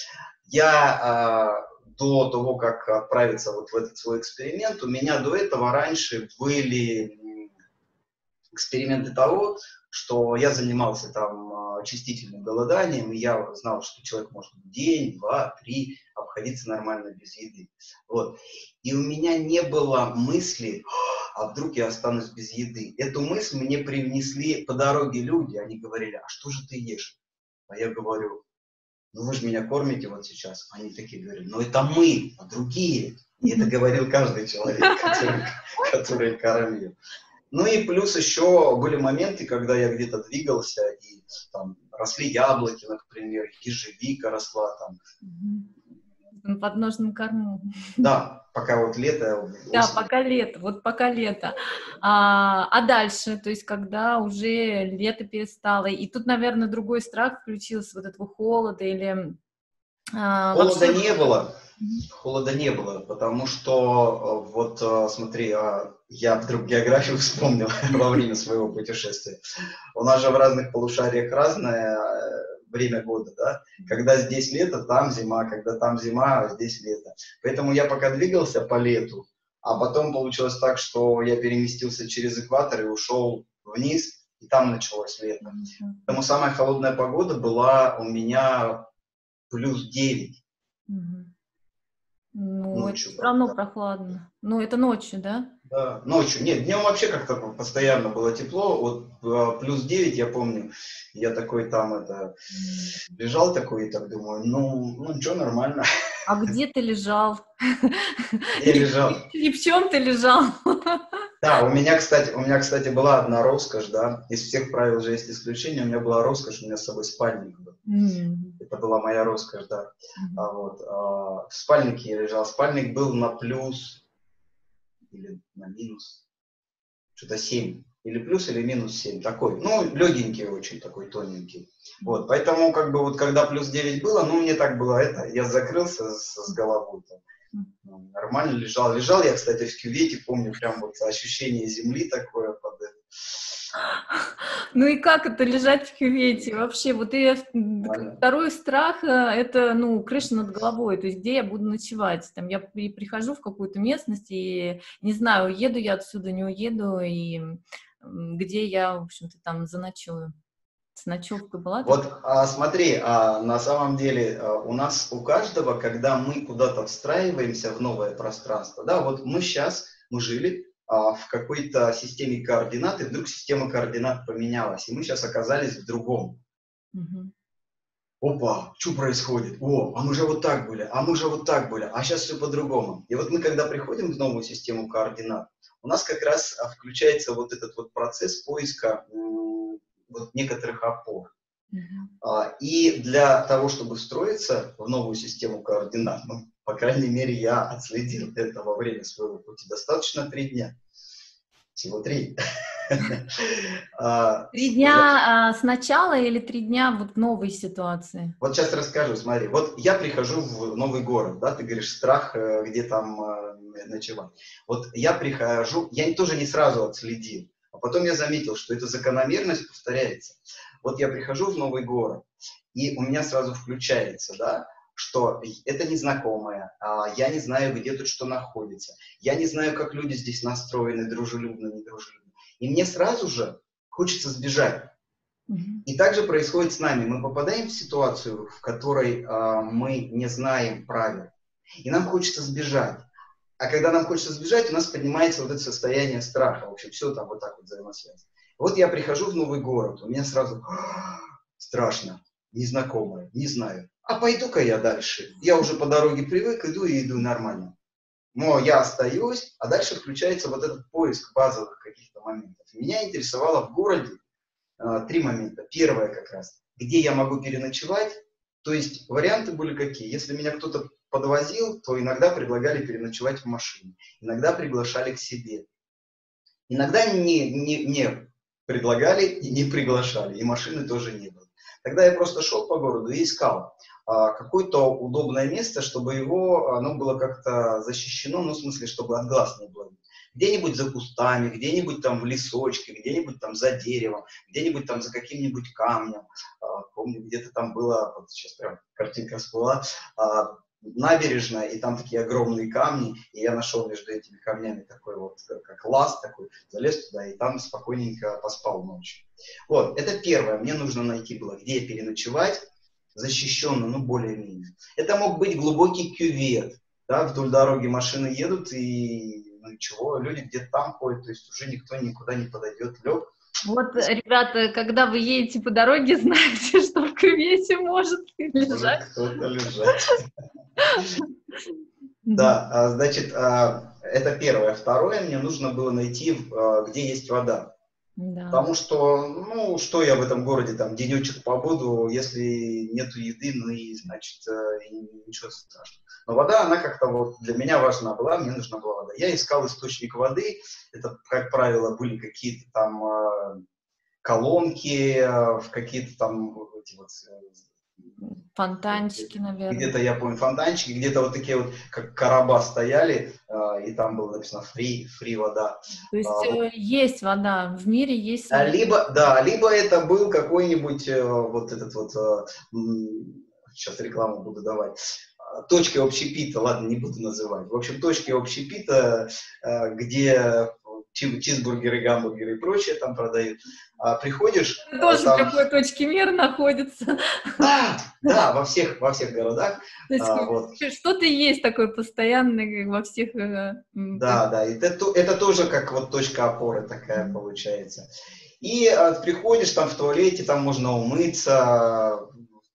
Я до того, как отправиться вот в этот свой эксперимент, у меня до этого раньше были эксперименты того, что я занимался там очистительным голоданием, и я знал, что человек может день, два, три обходиться нормально без еды. Вот. И у меня не было мысли, а вдруг я останусь без еды. Эту мысль мне привнесли по дороге люди. Они говорили, а что же ты ешь? А я говорю, ну вы же меня кормите вот сейчас. Они такие говорят, ну это мы, а другие. И это говорил каждый человек, который кормил. Ну и плюс еще были моменты, когда я где-то двигался, и там росли яблоки, например, ежевика росла там.
На подножном корму.
Да, пока вот лето, осень.
Да, пока лето, вот пока лето. А дальше, то есть когда уже лето перестало, и тут, наверное, другой страх включился, вот этого холода или
Холода
вообще...
не было. Холода не было, потому что вот смотри, я вдруг географию вспомнил во время своего путешествия. У нас же в разных полушариях разное время года, да? Когда здесь лето, там зима, когда там зима, здесь лето. Поэтому я пока двигался по лету, а потом получилось так, что я переместился через экватор и ушел вниз, и там началось лето. Поэтому самая холодная погода была у меня +9.
Ну,
Ночью,
это все равно
да.
прохладно. Ну, это ночью, да?
Да, ночью. Нет, днем вообще как-то постоянно было тепло. Вот +9, я помню, я такой там лежал такой и так думаю, ну что, нормально.
А где ты лежал?
Я лежал.
И в чем ты лежал?
Да, у меня, кстати, была одна роскошь, да. Из всех правил же есть исключение. У меня была роскошь, у меня с собой спальник был. Это была моя роскошь, да. В спальнике я лежал. Спальник был на плюс или на минус, что-то 7. Или плюс, или минус 7. Такой, ну, легенький очень, такой тоненький. Вот, поэтому, как бы, вот, когда +9 было, ну, мне так было я закрылся с головой. Нормально лежал. Лежал я, кстати, в кювете, помню, прям вот ощущение земли такое под это.
Ну и как это лежать в кювете? Вообще, вот и второй страх, это, ну, крыша над головой, то есть где я буду ночевать? Там я прихожу в какую-то местность и не знаю, уеду я отсюда, не уеду, и где я, в общем-то, там заночую. С ночевкой была?
Вот смотри, на самом деле у нас у каждого, когда мы куда-то встраиваемся в новое пространство, да, вот мы жили в какой-то системе координат, и вдруг система координат поменялась, и мы сейчас оказались в другом. Опа, что происходит? О, а мы же вот так были, а мы же вот так были, а сейчас все по-другому. И вот мы, когда приходим в новую систему координат, у нас как раз включается вот этот вот процесс поиска вот некоторых опор. И для того, чтобы встроиться в новую систему координат, ну, по крайней мере, я отследил это во время своего пути, достаточно 3 дня. Всего 3.
3 дня сначала или 3 дня вот в новой ситуации?
Вот сейчас расскажу, смотри. Вот я прихожу в новый город, да, ты говоришь, страх, где там ночевать. Вот я прихожу, я тоже не сразу отследил, а потом я заметил, что эта закономерность повторяется. Вот я прихожу в новый город, и у меня сразу включается, да, что это незнакомое, я не знаю, где тут что находится, я не знаю, как люди здесь настроены, дружелюбно, недружелюбно. И мне сразу же хочется сбежать. И также происходит с нами. Мы попадаем в ситуацию, в которой мы не знаем правил, и нам хочется сбежать. А когда нам хочется сбежать, у нас поднимается вот это состояние страха. В общем, все там вот так вот взаимосвязано. Вот я прихожу в новый город, у меня сразу страшно, незнакомое, не знаю. А пойду-ка я дальше. Я уже по дороге привык, иду и иду нормально. Но я остаюсь, а дальше включается вот этот поиск базовых каких-то моментов. Меня интересовало в городе 3 момента. Первое как раз, где я могу переночевать. То есть варианты были какие? Если меня кто-то подвозил, то иногда предлагали переночевать в машине. Иногда приглашали к себе. Иногда не предлагали и не приглашали. И машины тоже не было. Тогда я просто шел по городу и искал какое-то удобное место, чтобы оно было как-то защищено, ну, в смысле, чтобы от глаз не было. Где-нибудь за кустами, где-нибудь там в лесочке, где-нибудь там за деревом, где-нибудь там за каким-нибудь камнем. Помню, где-то там было, вот сейчас прям картинка всплыла, набережная, и там такие огромные камни, и я нашел между этими камнями такой вот, как лаз такой, залез туда, и там спокойненько поспал ночью. Вот, это первое, мне нужно найти было, где переночевать, защищенно, ну, более-менее. Это мог быть глубокий кювет, да, вдоль дороги машины едут, и, ну, ничего, люди где-то там ходят, то есть уже никто никуда не подойдет, лег.
Вот, ребята, когда вы едете по дороге, знайте, что в кювете может лежать.
Может кто-то лежать. Да, значит, это первое. Второе, мне нужно было найти, где есть вода.
Да.
Потому что, ну, что я в этом городе, там, денечек побуду, если нету еды, ну и, значит, ничего страшного. Но вода, она как-то вот для меня важна была, мне нужна была вода. Я искал источник воды, это, как правило, были какие-то там колонки, какие-то там эти вот...
Фонтанчики, наверное.
Где-то, я помню, фонтанчики, где-то вот такие вот, как короба стояли, и там было написано free вода.
То есть
Вот.
есть вода, в мире есть...
Либо это был какой-нибудь вот этот вот, сейчас рекламу буду давать, точки общепита, ладно, не буду называть. В общем, точки общепита, где чизбургеры, гамбургеры и прочее там продают. Приходишь...
Тоже
там...
в какой точке мира находится.
Да, во всех городах.
То есть
вот.
Что-то есть такое постоянное во всех...
Да, это тоже как вот точка опоры такая получается. И приходишь там в туалете, там можно умыться,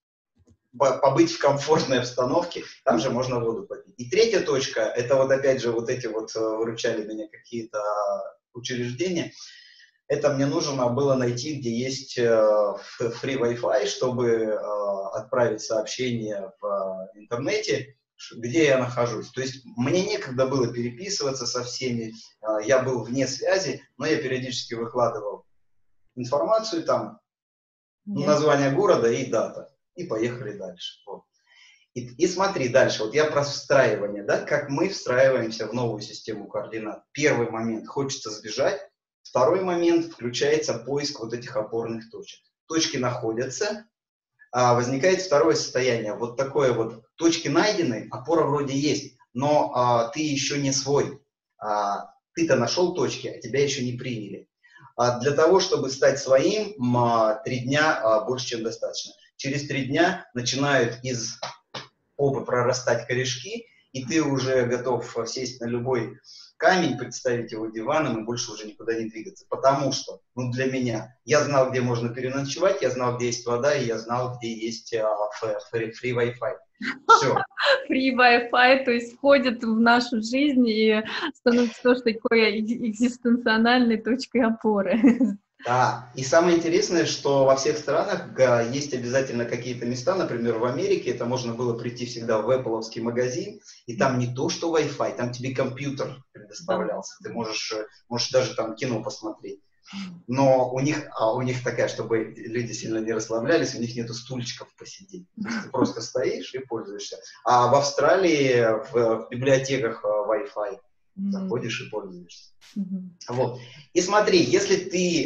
побыть в комфортной обстановке, там же можно воду попить. И третья точка, это вот опять же вот эти вот выручали меня какие-то учреждения, это мне нужно было найти, где есть free Wi-Fi, чтобы отправить сообщение в интернете, где я нахожусь. То есть мне некогда было переписываться со всеми, я был вне связи, но я периодически выкладывал информацию там, название города и дата. И поехали дальше. Вот. И смотри дальше, вот я про встраивание, да, как мы встраиваемся в новую систему координат. Первый момент, хочется сбежать. Второй момент, включается поиск вот этих опорных точек. Точки находятся, возникает второе состояние. Вот такое вот, точки найдены, опора вроде есть, но ты еще не свой. Ты-то нашел точки, а тебя еще не приняли. Для того, чтобы стать своим, 3 дня больше, чем достаточно. Через 3 дня начинают из попы прорастать корешки, и ты уже готов сесть на любой камень, представить его диваном и больше уже никуда не двигаться. Потому что, ну, для меня, я знал, где можно переночевать, я знал, где есть вода, и я знал, где есть free Wi-Fi. Все.
Free Wi-Fi, то есть входит в нашу жизнь и становится тоже такой экзистенциональной точкой опоры.
Да, и самое интересное, что во всех странах есть обязательно какие-то места, например, в Америке это можно было прийти всегда в Apple-овский магазин, и там не то, что Wi-Fi, там тебе компьютер предоставлялся, ты можешь даже там кино посмотреть. Но у них такая, чтобы люди сильно не расслаблялись, у них нету стульчиков посидеть. То есть ты просто стоишь и пользуешься. А в Австралии в библиотеках Wi-Fi заходишь и пользуешься. Вот. И смотри, если ты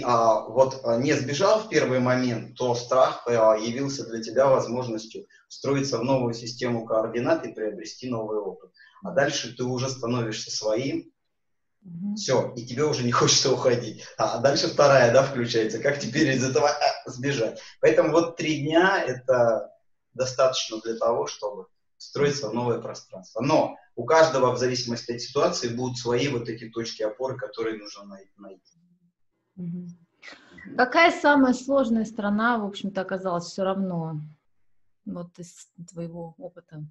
не сбежал в первый момент, то страх явился для тебя возможностью встроиться в новую систему координат и приобрести новый опыт. А дальше ты уже становишься своим, все, и тебе уже не хочется уходить. А дальше вторая, да, включается, как теперь из этого сбежать. Поэтому вот 3 дня это достаточно для того, чтобы встроиться в новое пространство. Но у каждого, в зависимости от ситуации, будут свои вот эти точки опоры, которые нужно найти.
Какая самая сложная страна, в общем-то, оказалась все равно, вот из твоего опыта?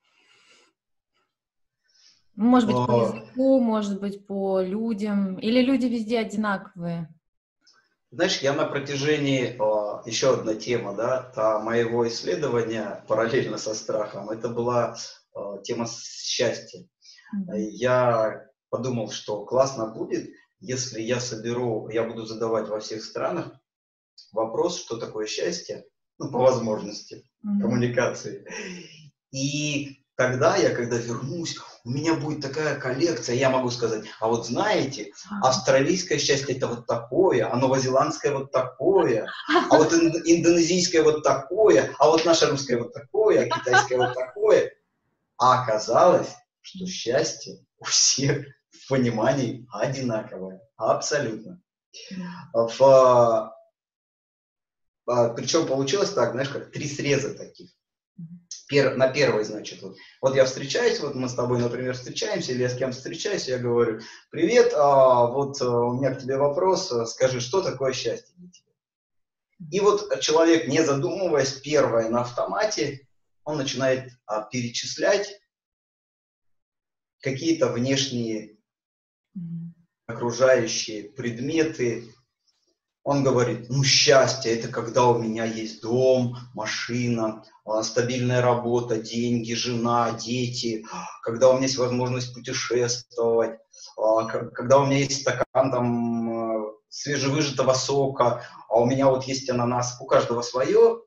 Может быть, по языку, может быть, по людям, или люди везде одинаковые?
Знаешь, я на протяжении, еще одна тема, да, моего исследования параллельно со страхом, это была тема счастья. Я подумал, что классно будет, если я буду задавать во всех странах вопрос, что такое счастье, ну, по возможности коммуникации. И тогда когда вернусь, у меня будет такая коллекция, я могу сказать, а вот знаете, австралийское счастье это вот такое, а новозеландское вот такое, а вот индонезийское вот такое, а вот наше русское вот такое, а китайское вот такое. А оказалось, что счастье у всех в понимании одинаковое. Абсолютно. Причем получилось так, знаешь, как 3 среза таких. На первый, значит, вот я встречаюсь, вот мы с тобой, например, встречаемся, или я с кем-то встречаюсь, я говорю: привет, у меня к тебе вопрос, скажи, что такое счастье для тебя? И вот человек, не задумываясь, первое на автомате, он начинает перечислять какие-то внешние окружающие предметы. Он говорит: ну, счастье – это когда у меня есть дом, машина, стабильная работа, деньги, жена, дети, когда у меня есть возможность путешествовать, когда у меня есть стакан там свежевыжатого сока, а у меня вот есть ананас, у каждого свое.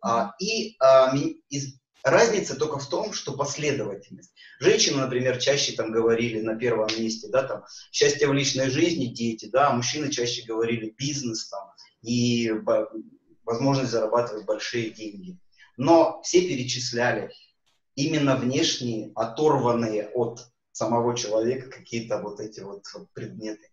Разница только в том, что последовательность. Женщины, например, чаще там говорили на первом месте, да, там, счастье в личной жизни, дети, да, а мужчины чаще говорили бизнес там, и возможность зарабатывать большие деньги. Но все перечисляли именно внешние, оторванные от самого человека какие-то вот эти вот предметы.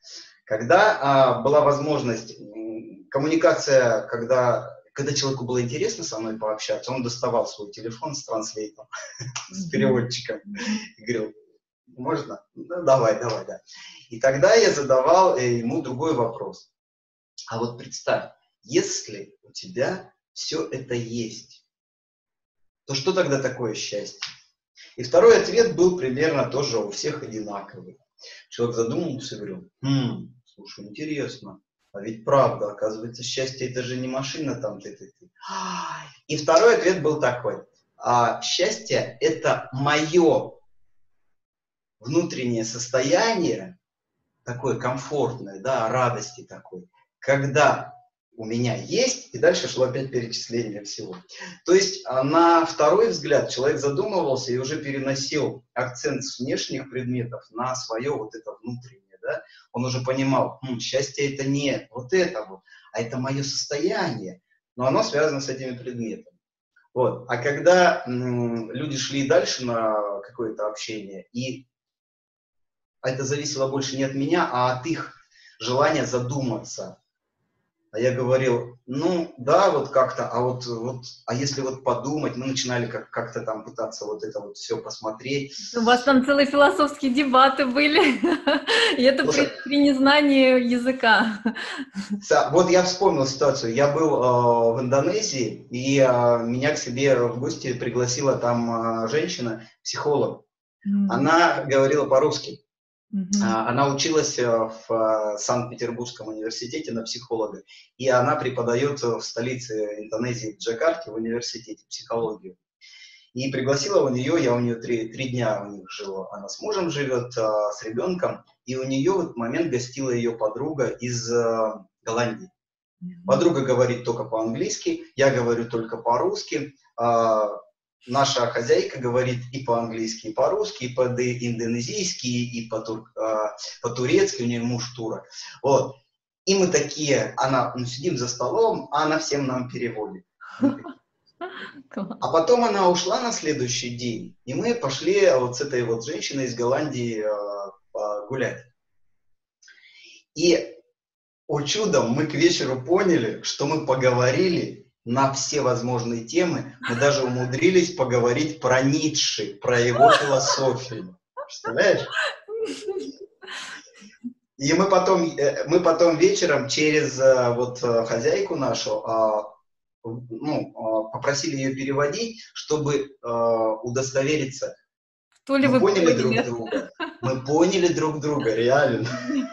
Когда была возможность, коммуникация, когда человеку было интересно со мной пообщаться, он доставал свой телефон с транслейтом, с переводчиком, и говорил: можно? Ну, давай, да. И тогда я задавал ему другой вопрос. А вот представь, если у тебя все это есть, то что тогда такое счастье? И второй ответ был примерно тоже у всех одинаковый. Человек задумался и говорил: слушай, интересно, а ведь правда, оказывается, счастье – это же не машина там ты. И второй ответ был такой: счастье – это мое внутреннее состояние, такое комфортное, да, радости такой, когда у меня есть, и дальше шло опять перечисление всего. То есть на второй взгляд человек задумывался и уже переносил акцент с внешних предметов на свое вот это внутреннее, да? Он уже понимал: счастье это не вот это вот, а это мое состояние, но оно связано с этими предметами. Вот. А когда люди шли дальше на какое-то общение, и это зависело больше не от меня, а от их желания задуматься. А я говорил: ну да, вот как-то, а если вот подумать, мы начинали как-то там пытаться вот это вот все посмотреть.
У вас там целые философские дебаты были, и это при незнании языка.
Вот я вспомнил ситуацию. Я был в Индонезии, и меня к себе в гости пригласила там женщина, психолог. Она говорила по-русски. Она училась в Санкт-Петербургском университете на психолога, и она преподает в столице Индонезии, в Джакарте, в университете психологию. И пригласила я у нее 3 дня у них жила. Она с мужем живет, с ребенком, и у нее в этот момент гостила ее подруга из Голландии. Подруга говорит только по-английски, я говорю только по-русски. Наша хозяйка говорит и по-английски, и по-русски, и по-индонезийски, и по-турецки, у нее муж турок. Вот. И мы такие, сидим за столом, а она всем нам переводит. А потом она ушла на следующий день, и мы пошли вот с этой вот женщиной из Голландии гулять. И, о чудо, мы к вечеру поняли, что мы поговорили на все возможные темы. Мы даже умудрились поговорить про Ницше, про его философию. Представляешь? И мы потом вечером через хозяйку нашу попросили ее переводить, чтобы удостовериться. Мы поняли друг друга. Мы поняли друг друга, реально.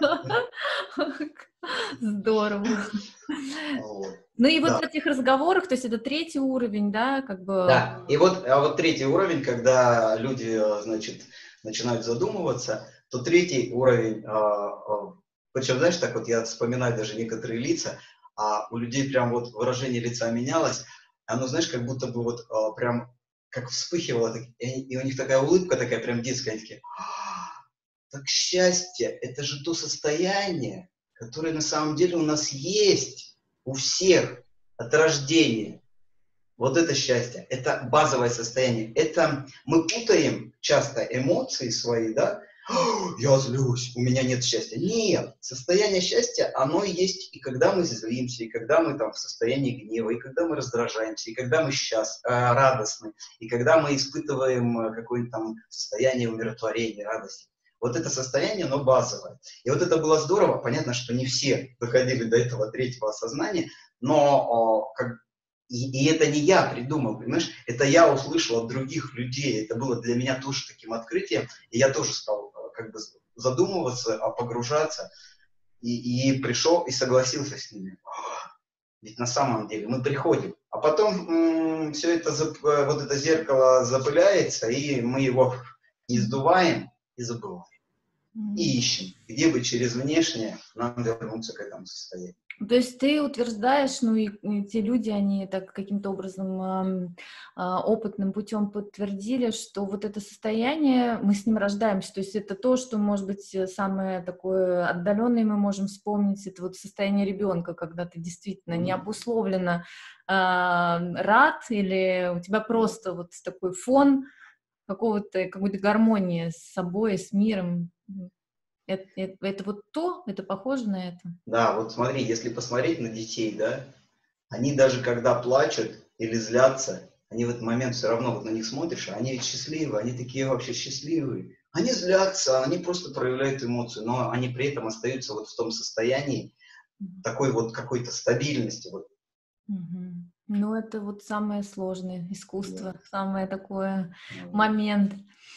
Здорово. Ну и вот в этих разговорах, то есть это 3-й уровень, да, как бы...
Да, и вот 3-й уровень, когда люди, значит, начинают задумываться, то 3-й уровень, причем, знаешь, так вот я вспоминаю даже некоторые лица, а у людей прям вот выражение лица менялось, оно, знаешь, как будто бы вот прям как вспыхивало, и у них такая улыбка такая прям детская, они такие: так счастье, это же то состояние, которое на самом деле у нас есть, у всех, от рождения. Вот это счастье, это базовое состояние. Это мы путаем часто эмоции свои, да? Я злюсь, у меня нет счастья. Нет, состояние счастья, оно есть и когда мы злимся, и когда мы там в состоянии гнева, и когда мы раздражаемся, и когда мы радостны, и когда мы испытываем какое-то там состояние умиротворения, радости. Вот это состояние, оно базовое. И вот это было здорово. Понятно, что не все доходили до этого третьего осознания, но и это не я придумал, понимаешь? Это я услышал от других людей. Это было для меня тоже таким открытием. И я тоже стал как бы задумываться, погружаться. И пришел и согласился с ними. Ведь на самом деле мы приходим. А потом все это, вот это зеркало запыляется, и мы его не сдуваем и забываем. И ищем, где бы через внешнее нам вернуться к этому состоянию.
То есть ты утверждаешь, ну и те люди, они так каким-то образом опытным путем подтвердили, что вот это состояние, мы с ним рождаемся, то есть это то, что, может быть, самое такое отдаленное мы можем вспомнить, это вот состояние ребенка, когда ты действительно не обусловленно рад, или у тебя просто вот такой фон какой-то гармонии с собой, с миром. Это вот то, это похоже на это?
Да, вот смотри, если посмотреть на детей, да, они даже когда плачут или злятся, они в этот момент все равно вот на них смотришь, а они ведь счастливы, они такие вообще счастливые. Они злятся, они просто проявляют эмоцию, но они при этом остаются вот в том состоянии такой вот какой-то стабильности. Вот.
Ну, это вот самое сложное искусство, самое такое момент.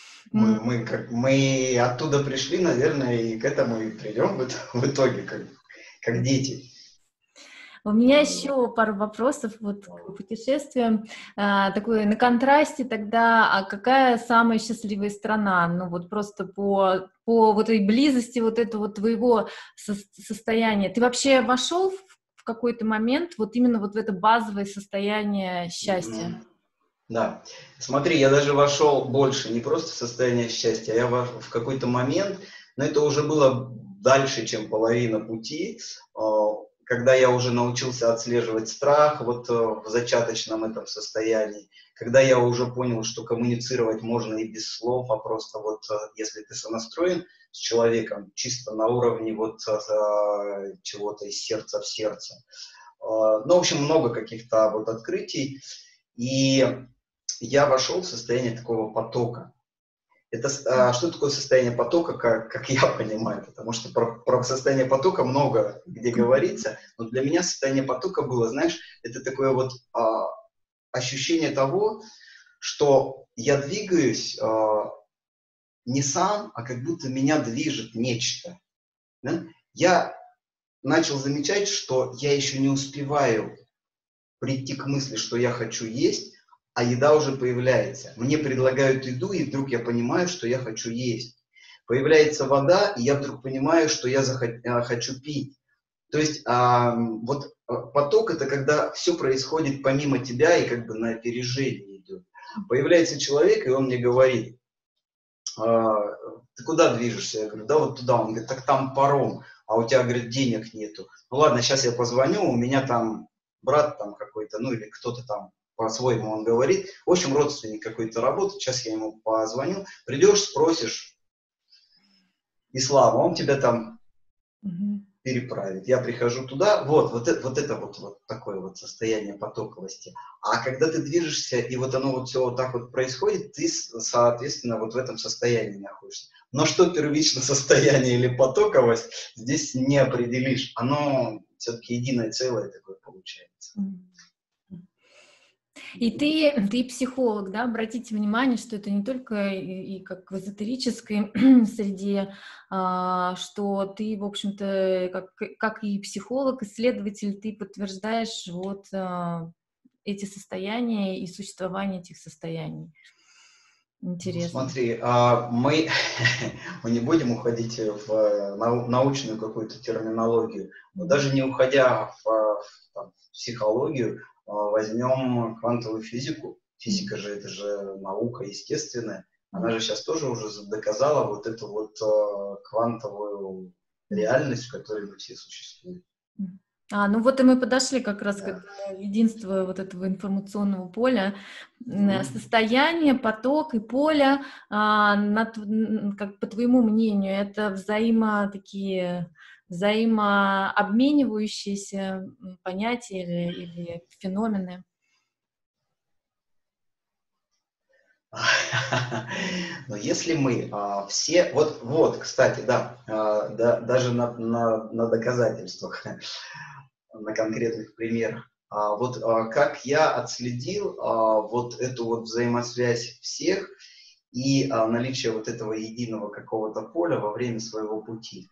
Мы оттуда пришли, наверное, и к этому и придем в итоге, как дети.
У меня еще пару вопросов вот к путешествиям. Такое на контрасте тогда, а какая самая счастливая страна? Ну вот просто по вот этой близости вот этого твоего состояния. Ты вообще вошел в какой-то момент вот именно вот в это базовое состояние счастья?
Да. Смотри, я даже вошел больше, не просто в состояние счастья, а я вошел в какой-то момент, но это уже было дальше, чем половина пути, когда я уже научился отслеживать страх вот в зачаточном этом состоянии, когда я уже понял, что коммуницировать можно и без слов, а просто вот если ты сонастроен с человеком, чисто на уровне вот чего-то из сердца в сердце. Ну, в общем, много каких-то вот открытий. И я вошел в состояние такого потока. Это что такое состояние потока, как я понимаю, потому что про состояние потока много где говорится, но для меня состояние потока было, знаешь, это такое вот ощущение того, что я двигаюсь не сам, а как будто меня движет нечто. Да? Я начал замечать, что я еще не успеваю прийти к мысли, что я хочу есть, а еда уже появляется. Мне предлагают еду, и вдруг я понимаю, что я хочу есть. Появляется вода, и я вдруг понимаю, что я хочу пить. То есть вот поток – это когда все происходит помимо тебя и как бы на опережение идет. Появляется человек, и он мне говорит: ты куда движешься? Я говорю: да вот туда. Он говорит: так там паром, а у тебя, говорит, денег нету. Ну ладно, сейчас я позвоню, у меня там брат там какой-то, ну или кто-то там по-своему он говорит. В общем, родственник какой-то работает, сейчас я ему позвоню. Придешь, спросишь ислама, он тебя там переправит. Я прихожу туда, вот это вот такое вот состояние потоковости. А когда ты движешься, и вот оно вот все вот так вот происходит, ты, соответственно, вот в этом состоянии находишься. Но что первично, состояние или потоковость, здесь не определишь. Оно все-таки единое целое такое получается.
И ты психолог, да? Обратите внимание, что это не только и как в эзотерической среде, что ты, в общем-то, как и психолог, исследователь, ты подтверждаешь вот эти состояния и существование этих состояний. Интересно.
Смотри, мы не будем уходить в научную какую-то терминологию, но даже не уходя в психологию, возьмем квантовую физику. Физика же, это же наука естественная. Она же сейчас тоже уже доказала вот эту вот квантовую реальность, в которой мы все существуем.
Ну вот и мы подошли как раз к
Да.
этому единству вот этого информационного поля.
Мгм.
Состояние, поток и поле, как по твоему мнению, это такие взаимообменивающиеся понятия или феномены?
Но если мы все, вот, кстати, да, даже на доказательствах, на конкретных примерах, как я отследил вот эту вот взаимосвязь всех и наличие вот этого единого какого-то поля во время своего пути.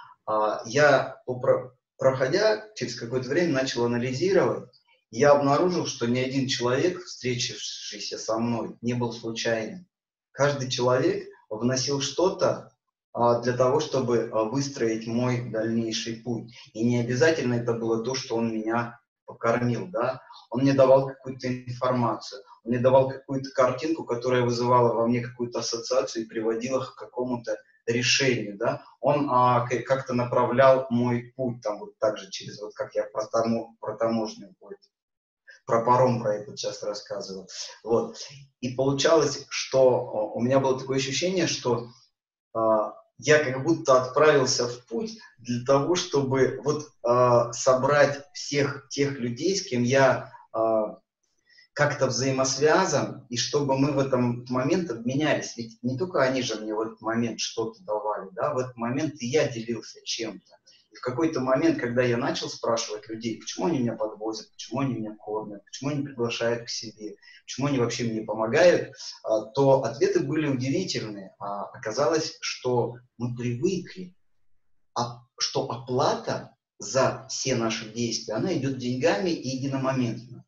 Я, проходя через какое-то время, начал анализировать. Я обнаружил, что ни один человек, встретившийся со мной, не был случайным. Каждый человек вносил что-то для того, чтобы выстроить мой дальнейший путь. И не обязательно это было то, что он меня покормил, да. Он мне давал какую-то информацию, он мне давал какую-то картинку, которая вызывала во мне какую-то ассоциацию и приводила к какому-то решению, да. Он как-то направлял мой путь, там вот так же через, вот как я про таможню, про паром про это часто рассказывал. Вот. И получалось, что у меня было такое ощущение, что я как будто отправился в путь для того, чтобы вот собрать всех тех людей, с кем я как-то взаимосвязан, и чтобы мы в этот момент обменялись. Ведь не только они же мне в этот момент что-то давали, да, в этот момент и я делился чем-то. И в какой-то момент, когда я начал спрашивать людей, почему они меня подвозят, почему они меня кормят, почему они приглашают к себе, почему они вообще мне помогают, то ответы были удивительные. Оказалось, что мы привыкли, что оплата за все наши действия, она идет деньгами и единомоментно.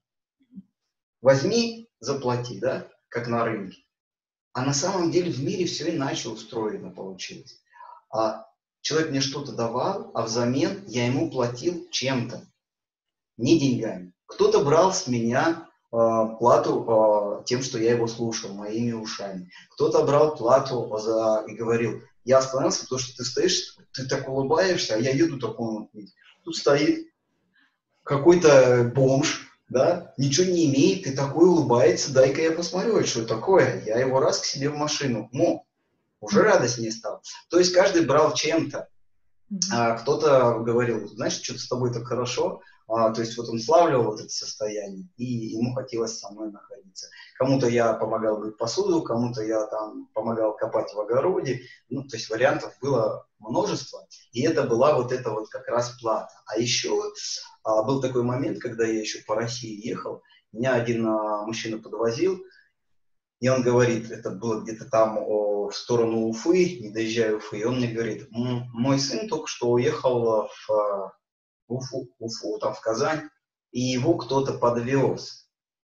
Возьми, заплати, да, как на рынке. А на самом деле в мире все иначе устроено получилось. Человек мне что-то давал, а взамен я ему платил чем-то, не деньгами. Кто-то брал с меня плату тем, что я его слушал, моими ушами. Кто-то брал плату и говорил, я остановился, потому что ты стоишь, ты так улыбаешься, а я еду такой, тут стоит какой-то бомж, да, ничего не имеет, и такой улыбается, дай-ка я посмотрю, что это такое. Я его раз к себе в машину, уже радостнее стал. То есть каждый брал чем-то. Кто-то говорил, знаешь, что-то с тобой так хорошо, то есть вот он славливал вот это состояние, и ему хотелось со мной находиться. Кому-то я помогал мыть посуду, кому-то я там помогал копать в огороде, то есть вариантов было множество, и это была вот эта вот как раз плата. А еще был такой момент, когда я еще по России ехал, меня один мужчина подвозил, и он говорит, это было где-то там в сторону Уфы, не доезжая Уфы, и он мне говорит, мой сын только что уехал в Уфу, там в Казань, и его кто-то подвез.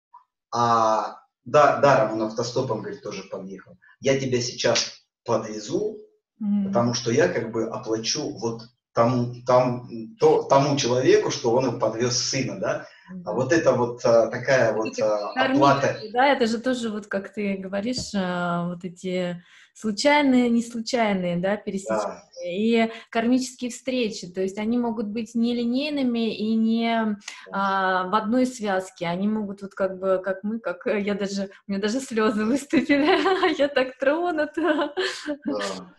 Даром он автостопом, говорит, тоже подъехал. Я тебя сейчас подвезу, потому что я как бы оплачу вот тому человеку, что он подвез сына, да. А вот это вот такая вот оплата.
Да, это же тоже, вот как ты говоришь, вот эти случайные, не случайные, да, пересечения
Да.
и кармические встречи, то есть они могут быть нелинейными и не в одной связке, они могут вот как бы, как мы, у меня даже слезы выступили, я так тронута.
Да.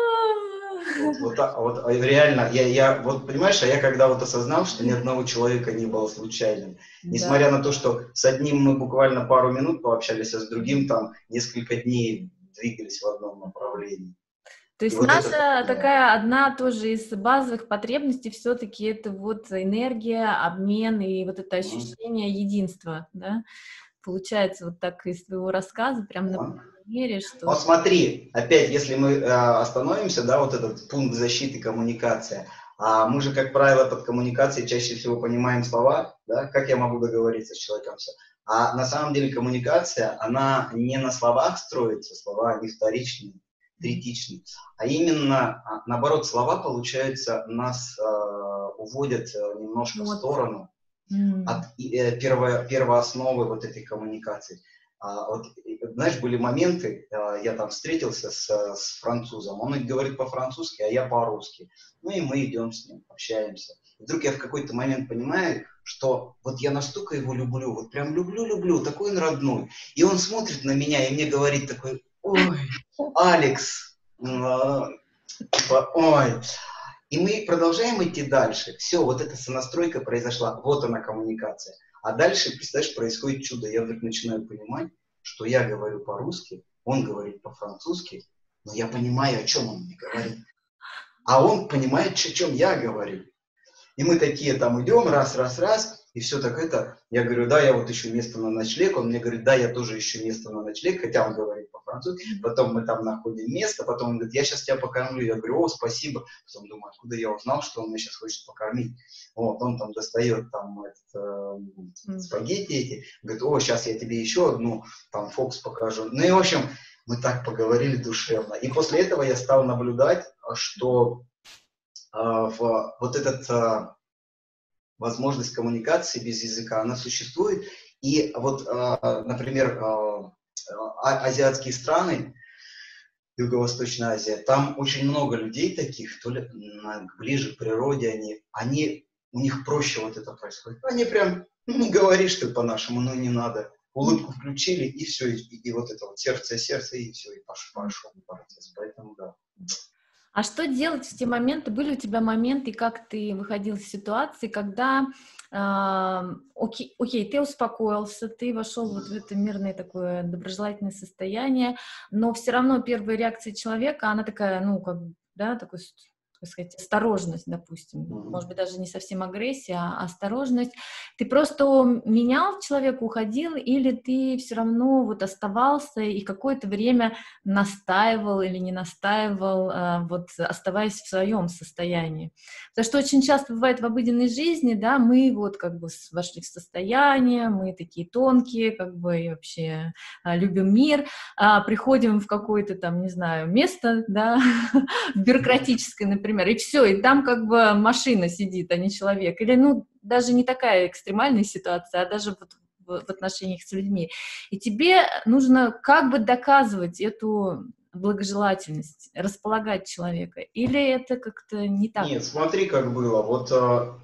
Вот реально, вот понимаешь, я когда вот осознал, что ни одного человека не было случайным, несмотря на то, что с одним мы буквально пару минут пообщались, а с другим там несколько дней двигались в одном направлении.
То есть
вот
наша такая одна тоже из базовых потребностей все-таки это вот энергия, обмен и вот это ощущение единства, да? Получается вот так из твоего рассказа, прям на примере, что...
Вот смотри, опять, если мы остановимся, да, вот этот пункт защиты, коммуникация, мы же, как правило, под коммуникацией чаще всего понимаем слова, да, как я могу договориться с человеком, все. А на самом деле коммуникация, она не на словах строится, слова они вторичные, третичные, а именно, наоборот, слова, получается, нас уводят немножко в сторону от первоосновы вот этой коммуникации. Вот, знаешь, были моменты, я там встретился с французом, он говорит по-французски, а я по-русски. Ну и мы идем с ним, общаемся. Вдруг я в какой-то момент понимаю, что вот я настолько его люблю, вот прям люблю, такой он родной. И он смотрит на меня и мне говорит такой: ой, Алекс, типа, ой. И мы продолжаем идти дальше. Все, вот эта сонастройка произошла, вот она коммуникация. А дальше, представляешь, происходит чудо. Я вдруг начинаю понимать, что я говорю по-русски, он говорит по-французски, но я понимаю, о чем он мне говорит. А он понимает, о чем я говорю. И мы такие там идем, раз, и все так это. Я говорю: да, я вот ищу место на ночлег. Он мне говорит: да, я тоже ищу место на ночлег, хотя он говорит по-французски. Потом мы там находим место, потом он говорит: я сейчас тебя покормлю. Я говорю: о, спасибо. Потом думаю, откуда я узнал, что он меня сейчас хочет покормить. Вот, он там достает там спагетти эти, говорит: о, сейчас я тебе еще одну там фокус покажу. Ну и в общем, мы так поговорили душевно. И после этого я стал наблюдать, что вот эта возможность коммуникации без языка, она существует. И вот, например, азиатские страны, Юго-Восточная Азия, там очень много людей таких, то ли ближе к природе, у них проще вот это происходит. Они прям: не говоришь ты по-нашему, ну не надо. Улыбку включили, и все, и вот это вот сердце, и все, и пошел процесс. Поэтому да.
А что делать в те моменты? Были у тебя моменты, как ты выходил из ситуации, когда, окей, ты успокоился, ты вошел вот в это мирное такое доброжелательное состояние, но все равно первая реакция человека, она такая, ну, как бы, да, такой, так сказать, осторожность, допустим, может быть, даже не совсем агрессия, а осторожность. Ты просто менял человека, уходил, или ты все равно вот оставался и какое-то время настаивал или не настаивал, вот оставаясь в своем состоянии? Потому что очень часто бывает в обыденной жизни, да, мы вот как бы вошли в состояние, мы такие тонкие, как бы и вообще любим мир, приходим в какое-то там, не знаю, место, да, бюрократическое, например, и все, и там как бы машина сидит, а не человек. Или, ну, даже не такая экстремальная ситуация, а даже вот в отношениях с людьми. И тебе нужно как бы доказывать эту благожелательность, располагать человека. Или это как-то не так?
Нет, смотри, как было. Вот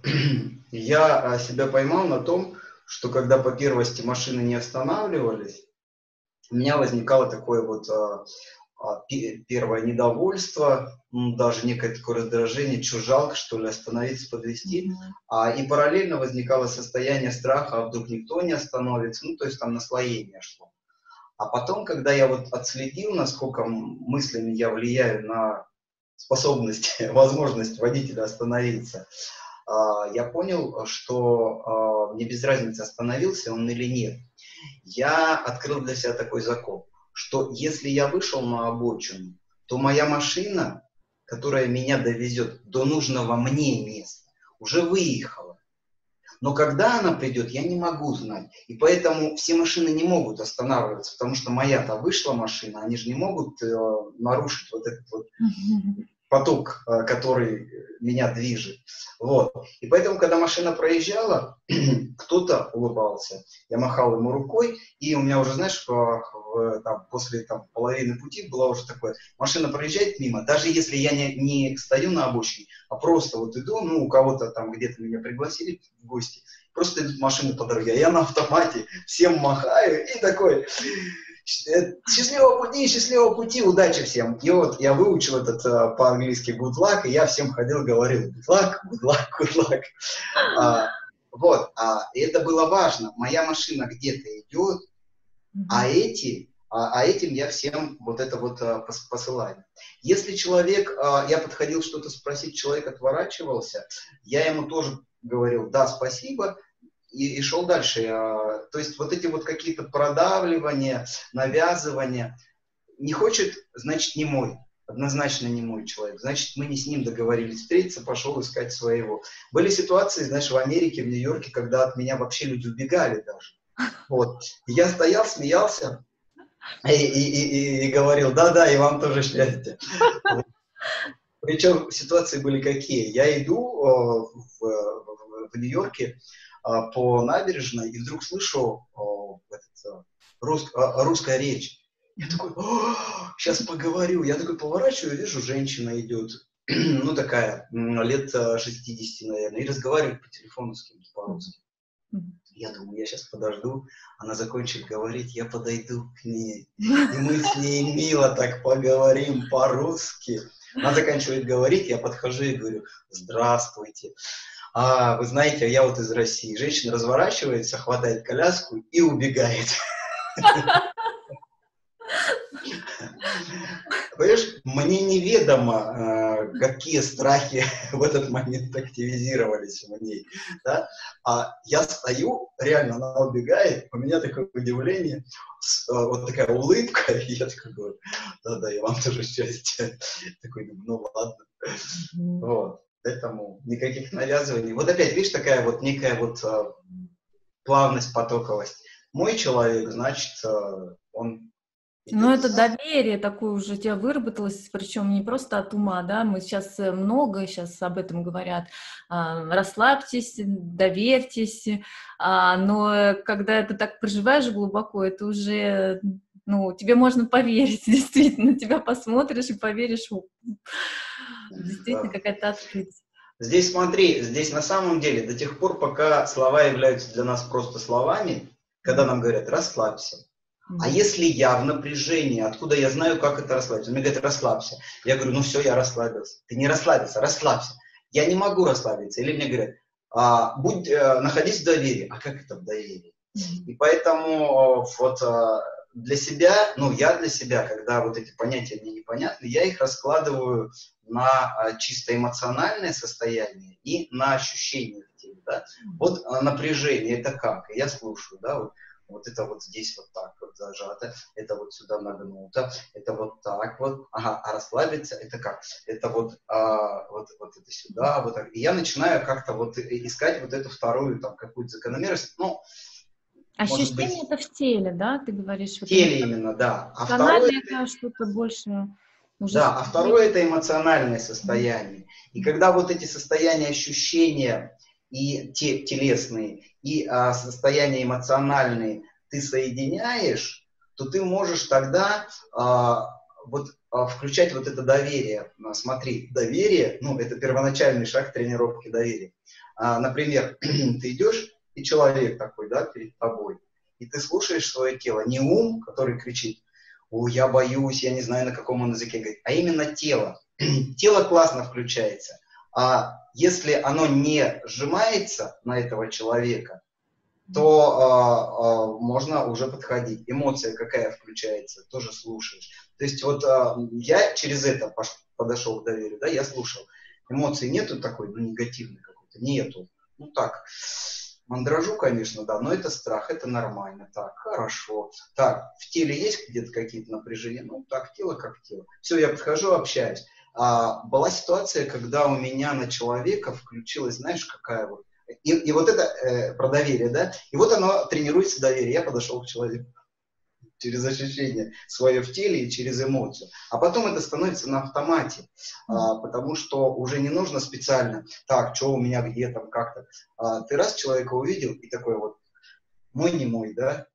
я себя поймал на том, что когда по первости машины не останавливались, у меня возникало такое вот первое недовольство, даже некое такое раздражение, что жалко, что ли, остановиться, подвести. И параллельно возникало состояние страха, а вдруг никто не остановится, ну, то есть там наслоение шло. А потом, когда я вот отследил, насколько мыслями я влияю на способность, возможность водителя остановиться, я понял, что мне без разницы, остановился он или нет. Я открыл для себя такой закон, что если я вышел на обочину, то моя машина, которая меня довезет до нужного мне места, уже выехала. Но когда она придет, я не могу знать. И поэтому все машины не могут останавливаться, потому что моя-то вышла машина, они же не могут нарушить вот этот вот поток, который меня движет. Вот. И поэтому, когда машина проезжала, кто-то улыбался, я махал ему рукой, и у меня уже, знаешь, после половины пути было уже такое: машина проезжает мимо, даже если я не стою на обочине, а просто вот иду, ну, у кого-то там где-то меня пригласили в гости, просто идут машины по дороге, а я на автомате всем махаю и такой: счастливого пути, удачи всем. И вот я выучил этот по-английски good luck, и я всем ходил, говорил good luck. И это было важно. Моя машина где-то идет, а этим я всем вот это вот посылаю. Если человек, я подходил что-то спросить, человек отворачивался, я ему тоже говорил: да, спасибо, и шел дальше. То есть вот эти вот какие-то продавливания, навязывания. Не хочет, значит, не мой. Однозначно не мой человек. Значит, мы не с ним договорились встретиться, пошел искать своего. Были ситуации, знаешь, в Америке, в Нью-Йорке, когда от меня вообще люди убегали даже. Вот. Я стоял, смеялся и говорил: да, и вам тоже счастье. Причем ситуации были какие? Я иду в Нью-Йорке по набережной, и вдруг слышу русская речь. Я такой: сейчас поговорю. Я такой поворачиваю, вижу, женщина идет. ну, такая, лет 60, наверное, и разговаривает по телефону с кем-то по-русски. Я думаю, я сейчас подожду, она закончит говорить, я подойду к ней, и мы с ней мило так поговорим по-русски. Она заканчивает говорить, я подхожу и говорю: здравствуйте. Вы знаете, я вот из России. Женщина разворачивается, хватает коляску и убегает. Понимаешь, мне неведомо, какие страхи в этот момент активизировались в ней. Да? А я стою, реально, она убегает, у меня такое удивление, вот такая улыбка, и я такой говорю: да-да, я вам тоже счастья. Такой, ну ладно. Вот. Поэтому никаких навязываний. Вот опять, видишь, такая вот некая вот плавность, потоковость. Мой человек, значит, он...
Ну, это доверие такое уже у тебя выработалось, причем не просто от ума, да, мы сейчас много сейчас об этом говорят, расслабьтесь, доверьтесь, но когда это так проживаешь глубоко, это уже, ну, тебе можно поверить, действительно, тебя посмотришь и поверишь, действительно какая-то открытие.
Здесь смотри, здесь на самом деле до тех пор, пока слова являются для нас просто словами, когда нам говорят «расслабься». А если я в напряжении, откуда я знаю, как это расслабиться? Он мне говорит: расслабься. Я говорю: ну все, я расслабился. Ты не расслабился, расслабься. Я не могу расслабиться. Или мне говорят: находись в доверии. А как это в доверии? И поэтому вот для себя, ну я для себя, когда вот эти понятия мне непонятны, я их раскладываю на чисто эмоциональное состояние и на ощущения в теле. Да? Вот напряжение, это как? Я слушаю, да, вот это вот здесь вот так вот зажато, это вот сюда нагнуто, это вот так вот, ага, а расслабиться это как? Это вот это сюда, вот так. И я начинаю как-то вот искать вот эту вторую там какую-то закономерность, ну,
ощущение это в теле, да, ты говоришь?
В теле именно, да. А
второе это что-то больше...
Да, а второе это эмоциональное состояние. И когда вот эти состояния оощущения и телесные, и состояния эмоциональные ты соединяешь, то ты можешь тогда включать вот это доверие. Смотри, доверие, ну, это первоначальный шаг тренировки доверия. Например, ты идешь, и человек такой, да, перед тобой, и ты слушаешь свое тело, не ум, который кричит: «Ой, я боюсь, я не знаю, на каком он языке говорит», а именно тело. Тело классно включается. А если оно не сжимается на этого человека, то можно уже подходить. Эмоция какая включается, тоже слушаешь. То есть вот я через это подошел к доверию, да, я слушал. Эмоций нету такой, ну, негативной какой-то, нету. Ну так, мандражу, конечно, да, но это страх, это нормально. Так, хорошо. Так, в теле есть где-то какие-то напряжения? Ну, так, тело как тело. Все, я подхожу, общаюсь. Была ситуация, когда у меня на человека включилась, знаешь, какая вот. И вот это про доверие, да? И вот оно тренируется доверие. Я подошел к человеку через ощущение свое в теле и через эмоцию. А потом это становится на автомате, потому что уже не нужно специально, так, что у меня, где там, как-то. Ты раз человека увидел и такой вот, мой не мой, да?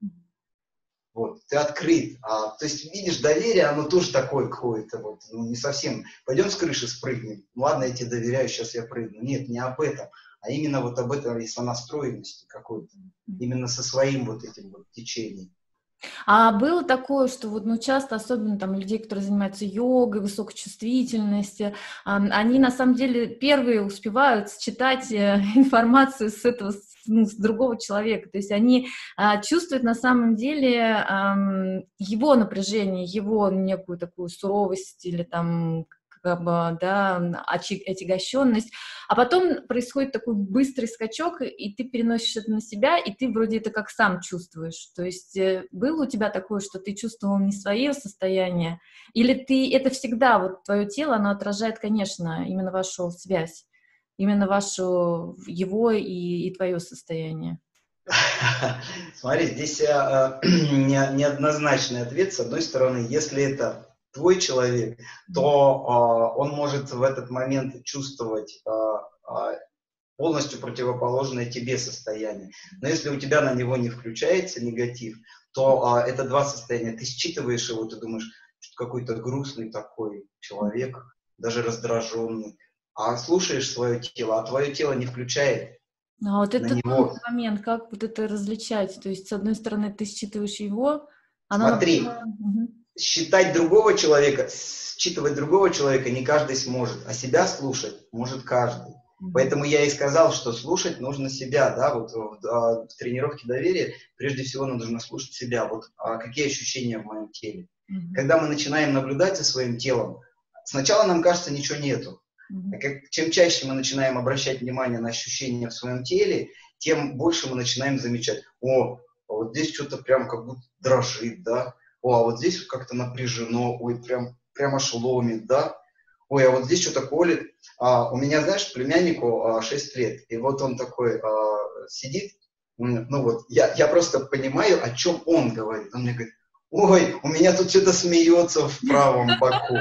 Вот, ты открыт. То есть, видишь, доверие, оно тоже такое какое-то, вот, ну, не совсем. Пойдем с крыши спрыгнем. Ладно, я тебе доверяю, сейчас я прыгну. Нет, не об этом. А именно вот об этом и сонастроенности какой-то. Именно со своим вот этим вот течением.
А было такое, что вот, ну, часто, особенно там людей, которые занимаются йогой, высокой чувствительностью, они на самом деле первые успевают считать информацию с этого, с другого человека. То есть они чувствуют на самом деле его напряжение, его некую такую суровость или там, как бы, да, отягощенность, а потом происходит такой быстрый скачок, и ты переносишь это на себя, и ты вроде это как сам чувствуешь. То есть было у тебя такое, что ты чувствовал не свое состояние, или ты это всегда, вот твое тело, оно отражает, конечно, именно вашу связь, именно вашу, его и твое состояние?
Смотри, здесь неоднозначный ответ. С одной стороны, если это твой человек, то он может в этот момент чувствовать полностью противоположное тебе состояние. Но если у тебя на него не включается негатив, то это два состояния. Ты считываешь его, ты думаешь, что какой-то грустный такой человек, даже раздраженный. А слушаешь свое тело, а твое тело не включает
А вот
на
это
него.
тонкий момент, как вот это различать? То есть, с одной стороны, ты считываешь его, она,
Смотри, считать другого человека, считывать другого человека не каждый сможет, а себя слушать может каждый. Поэтому я и сказал, что слушать нужно себя, да, вот в тренировке доверия прежде всего нужно слушать себя, вот какие ощущения в моем теле. Когда мы начинаем наблюдать за своим телом, сначала нам кажется, ничего нету. Чем чаще мы начинаем обращать внимание на ощущения в своем теле, тем больше мы начинаем замечать, о, вот здесь что-то прям как будто дрожит, да, о, а вот здесь как-то напряжено, ой, прям аж ломит, да, ой, а вот здесь что-то колет. У меня, знаешь, племяннику 6 лет, и вот он такой сидит, ну вот, я просто понимаю, о чем он говорит. Он мне говорит, ой, у меня тут что-то смеется в правом боку.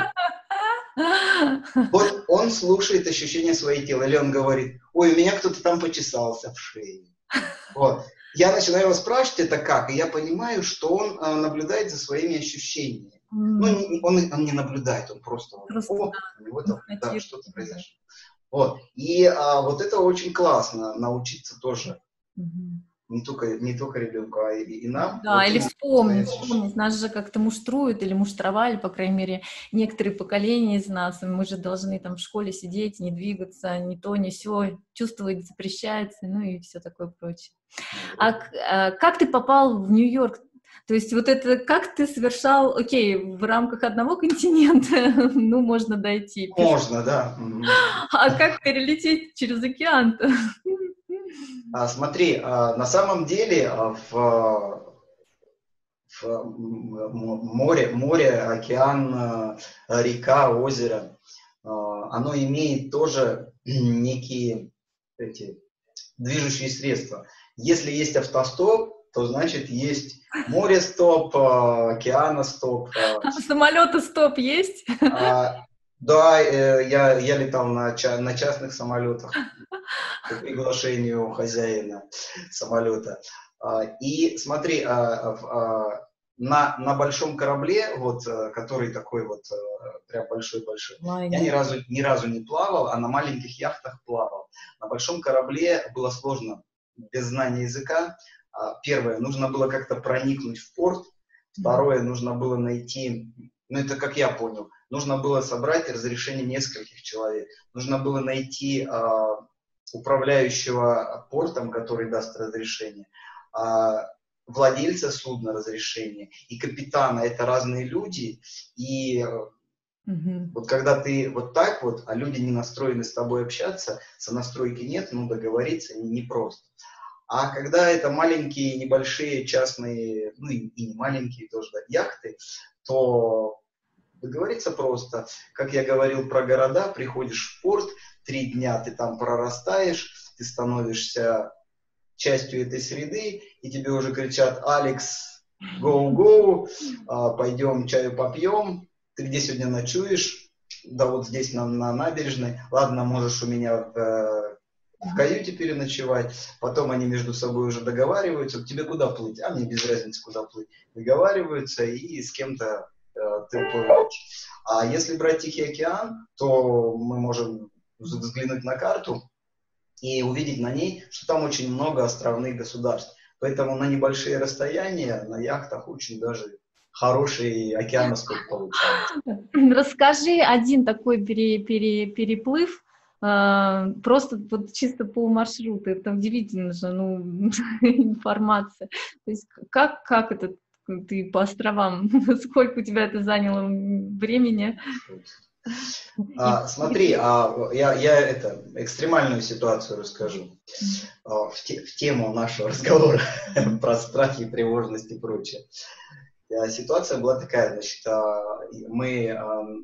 Вот он слушает ощущения своего тела, или он говорит, ой, у меня кто-то там почесался в шее. Вот. Я начинаю его спрашивать, это как, и я понимаю, что он наблюдает за своими ощущениями. Ну, он не наблюдает, он просто, у него там, да, что-то произошло. Вот. И вот это очень классно, научиться тоже. Не только ребенку, а и нам.
Да,
вот
или вспомнить. Нас же как-то муштруют или муштровали, по крайней мере, некоторые поколения из нас. И мы же должны там в школе сидеть, не двигаться, ни то, ни сё, чувствовать запрещается, ну и все такое прочее. А как ты попал в Нью-Йорк? То есть вот это как ты совершал, окей, в рамках одного континента, ну, можно дойти.
Можно, да.
А как перелететь через океан-то?
Смотри, на самом деле море, океан, река, озеро, оно имеет тоже некие эти движущие средства. Если есть автостоп, то значит есть море-стоп, океана-стоп.
Самолета-стоп есть?
Да, я летал на частных самолетах по приглашению хозяина самолета. И смотри, на большом корабле, вот, который такой вот прям большой-большой, я ни разу не плавал, а на маленьких яхтах плавал. На большом корабле было сложно без знания языка. Первое, нужно было как-то проникнуть в порт. Второе, нужно было найти, ну это как я понял, нужно было собрать разрешение нескольких человек. Нужно было найти управляющего портом, который даст разрешение, владельца судна разрешение и капитана. Это разные люди. И вот когда ты вот так вот, а люди не настроены с тобой общаться, сонастройки нет, ну договориться непросто. А когда это маленькие, небольшие частные, ну и не маленькие тоже, да, яхты, то договориться просто. Как я говорил про города, приходишь в порт, 3 дня ты там прорастаешь, ты становишься частью этой среды, и тебе уже кричат: «Алекс, go, пойдем чаю попьем, ты где сегодня ночуешь?» Да вот здесь на набережной. Ладно, можешь у меня в каюте переночевать. Потом они между собой уже договариваются, тебе куда плыть? А мне без разницы, куда плыть. Договариваются и с кем-то ты уплываешь. А если брать Тихий океан, то мы можем взглянуть на карту и увидеть на ней, что там очень много островных государств. Поэтому на небольшие расстояния на яхтах очень даже хороший океаноскоп получается.
Расскажи один такой переплыв, просто вот чисто по маршруту. Это удивительно же, ну, информация. То есть как это ты по островам? Сколько у тебя это заняло времени?
Смотри, я экстремальную ситуацию расскажу в тему нашего разговора про страхи, тревожность и прочее. Ситуация была такая, значит, мы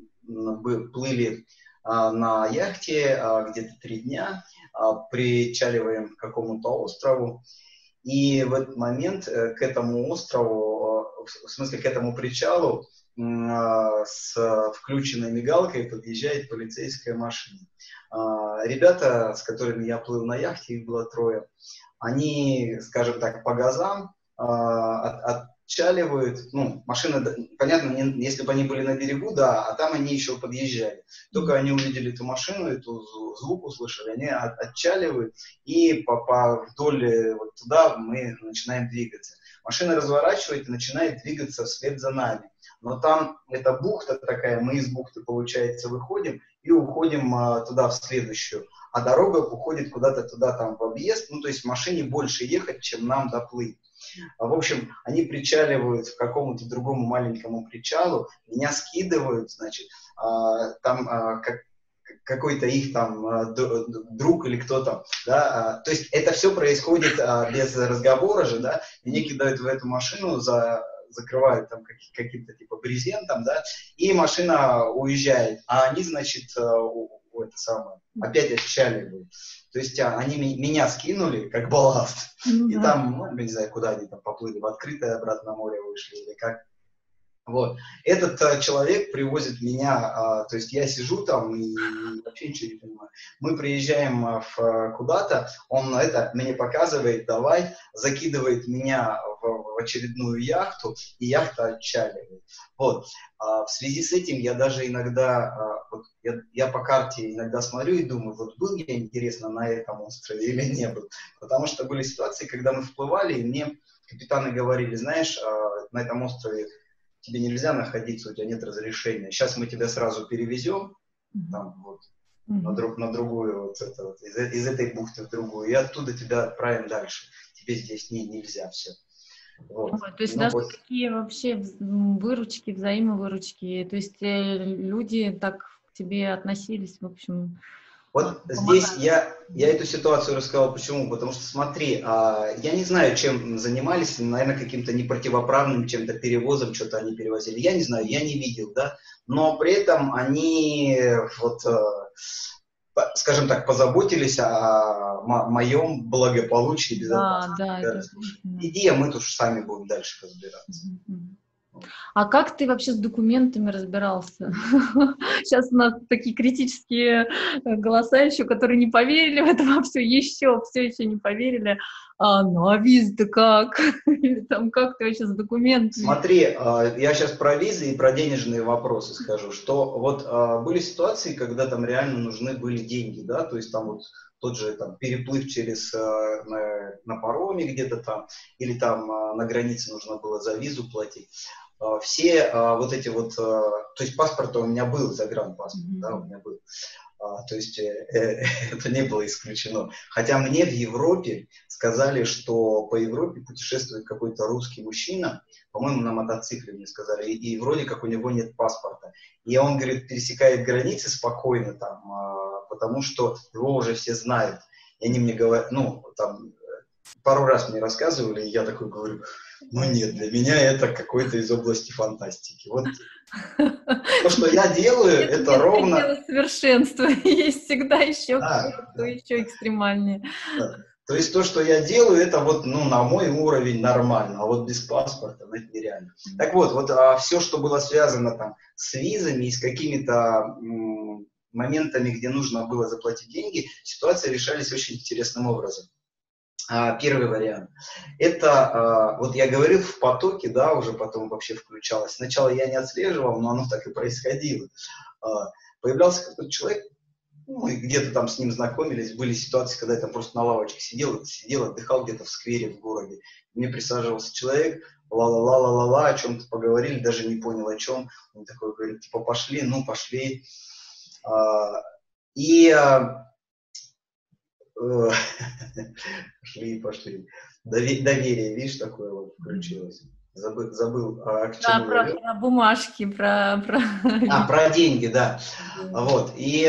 плыли на яхте где-то 3 дня, причаливаем к какому-то острову, и в этот момент к этому острову, в смысле к этому причалу, с включенной мигалкой подъезжает полицейская машина. Ребята, с которыми я плыл на яхте, их было 3, они, скажем так, по газам отчаливают, ну, машины, понятно, если бы они были на берегу, да, а там они еще подъезжали. Только они увидели эту машину, эту звук услышали, они отчаливают, и вдоль вот туда мы начинаем двигаться. Машина разворачивает и начинает двигаться вслед за нами. Но там эта бухта такая, мы из бухты, получается, выходим и уходим туда в следующую. А дорога уходит куда-то туда, там, в объезд. Ну, то есть машине больше ехать, чем нам доплыть. В общем, они причаливают к какому-то другому маленькому причалу, меня скидывают, значит, там какой-то их там друг или кто там, да, то есть это все происходит без разговора же, да, меня кидают в эту машину, закрывают там каким-то типа брезентом, да, и машина уезжает, а они, значит, это самое, опять отчаливают. То есть они меня скинули как балласт, и там, ну, не знаю, куда они там поплыли, в открытое обратно море вышли или как. Вот. Этот человек привозит меня, то есть я сижу там и вообще ничего не понимаю. Мы приезжаем куда-то, он мне показывает, давай, закидывает меня в очередную яхту, и яхта отчаливает. Вот. В связи с этим я даже иногда, вот я по карте иногда смотрю и думаю, вот был я, интересно, на этом острове или не был. Потому что были ситуации, когда мы вплывали, и мне капитаны говорили, знаешь, на этом острове тебе нельзя находиться, у тебя нет разрешения. Сейчас мы тебя сразу перевезем там, вот, на другую, вот это, вот, из этой бухты в другую, и оттуда тебя отправим дальше. Тебе здесь нельзя все. Вот.
То есть даже такие вообще выручки, взаимовыручки, то есть люди так к тебе относились, в общем...
Вот здесь я эту ситуацию рассказал, почему? Потому что, смотри, я не знаю, чем занимались, наверное, каким-то непротивоправным чем-то перевозом, что-то они перевозили. Я не знаю, я не видел, да, но при этом они, вот, скажем так, позаботились о моем благополучии и безопасности.
Да, это...
Иди, а мы тут сами будем дальше разбираться.
А как ты вообще с документами разбирался? Сейчас у нас такие критические голоса еще, которые не поверили в это во все еще не поверили. Ну а виза-то как? Или там как ты вообще с документами?
Смотри, я сейчас про визы и про денежные вопросы скажу, что вот были ситуации, когда там реально нужны были деньги, да, то есть там вот тот же там переплыв через на пароме где-то там, или там на границе нужно было за визу платить. Все вот эти вот, то есть паспорт у меня был, загранпаспорт, да, у меня был. То есть это не было исключено. Хотя мне в Европе сказали, что по Европе путешествует какой-то русский мужчина, по-моему, на мотоцикле мне сказали, и вроде как у него нет паспорта. И он, говорит, пересекает границы спокойно там, потому что его уже все знают. И они мне говорят, ну, там, пару раз мне рассказывали, и я такой говорю, ну нет, для меня это какой-то из области фантастики. Вот то, что я делаю, это ровно...
Дело совершенства. Есть всегда еще кто еще экстремальнее.
То есть то, что я делаю, это вот, ну, на мой уровень нормально, а вот без паспорта, ну, это нереально. Так вот, все, что было связано там с визами и с какими-то моментами, где нужно было заплатить деньги, ситуации решались очень интересным образом. Первый вариант. Это, вот я говорил, в потоке, да, уже потом вообще включалось. Сначала я не отслеживал, но оно так и происходило. Появлялся какой-то человек, мы где-то там с ним знакомились, были ситуации, когда я там просто на лавочке сидел, отдыхал где-то в сквере в городе. Мне присаживался человек, ла-ла-ла-ла-ла-ла, о чем-то поговорили, даже не понял о чем. Он такой говорит, типа, пошли, ну, пошли. Пошли. Доверие, видишь, такое вот включилось. Забыл, к чему говорил.
Про бумажки, про...
Про деньги, да. Вот. И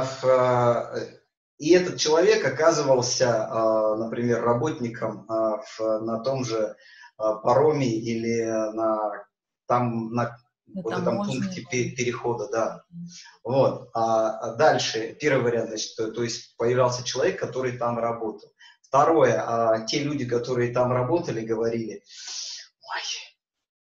этот человек оказывался, например, работником на том же пароме или на вот этом пункте перехода, да. Вот. А дальше, первый вариант, значит, то есть появлялся человек, который там работал. Второе, те люди, которые там работали, говорили, ой,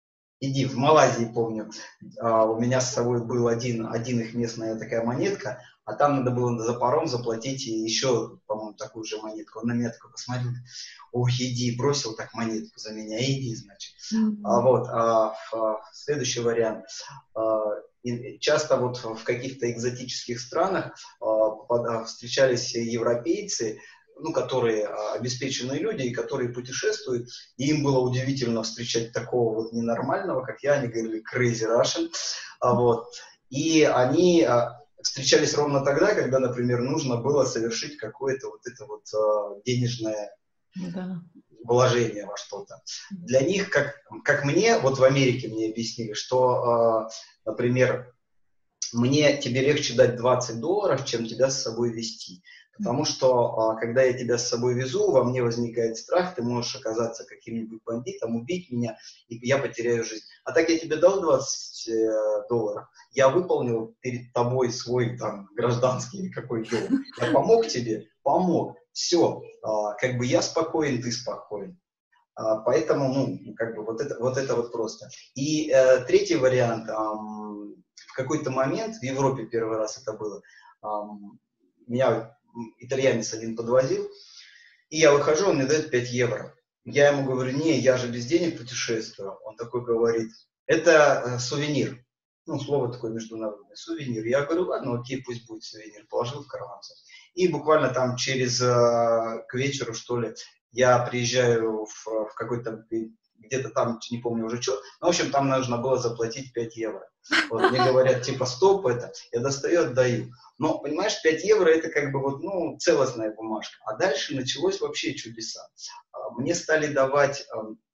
иди, в Малайзии, помню, у меня с собой был один их местная такая монетка, а там надо было за паром заплатить и еще, по-моему, такую же монетку. Он на меня такой посмотрел, ох, иди, бросил так монетку за меня, иди, значит. Следующий вариант. И часто вот в каких-то экзотических странах встречались европейцы, ну, которые обеспеченные люди, и которые путешествуют, и им было удивительно встречать такого вот ненормального, как я, они говорили crazy Russian, вот. И они встречались ровно тогда, когда, например, нужно было совершить какое-то вот это вот денежное вложение во что-то. Для них, как мне, вот в Америке мне объяснили, что, например, тебе легче дать $20, чем тебя с собой везти. Потому что, когда я тебя с собой везу, во мне возникает страх, ты можешь оказаться каким-нибудь бандитом, убить меня, и я потеряю жизнь. А так я тебе дал $20, я выполнил перед тобой свой там гражданский или какой долг. Я помог тебе? Помог. Все. Как бы я спокоен, ты спокоен. Поэтому, ну, как бы вот это вот просто. И третий вариант. В какой-то момент, в Европе первый раз это было, меня итальянец один подвозил, и я выхожу, он мне дает 5 евро. Я ему говорю, не, я же без денег путешествую. Он такой говорит, это сувенир. Ну, слово такое международное, сувенир. Я говорю, ладно, окей, пусть будет сувенир. Положил в карман. И буквально там к вечеру, что ли, я приезжаю в какой-то, где-то там, не помню уже что, в общем, там нужно было заплатить 5 евро. Вот, мне говорят, типа, стоп, я достаю, отдаю. Но, понимаешь, 5 евро это как бы вот, ну, целостная бумажка. А дальше началось вообще чудеса. Мне стали давать,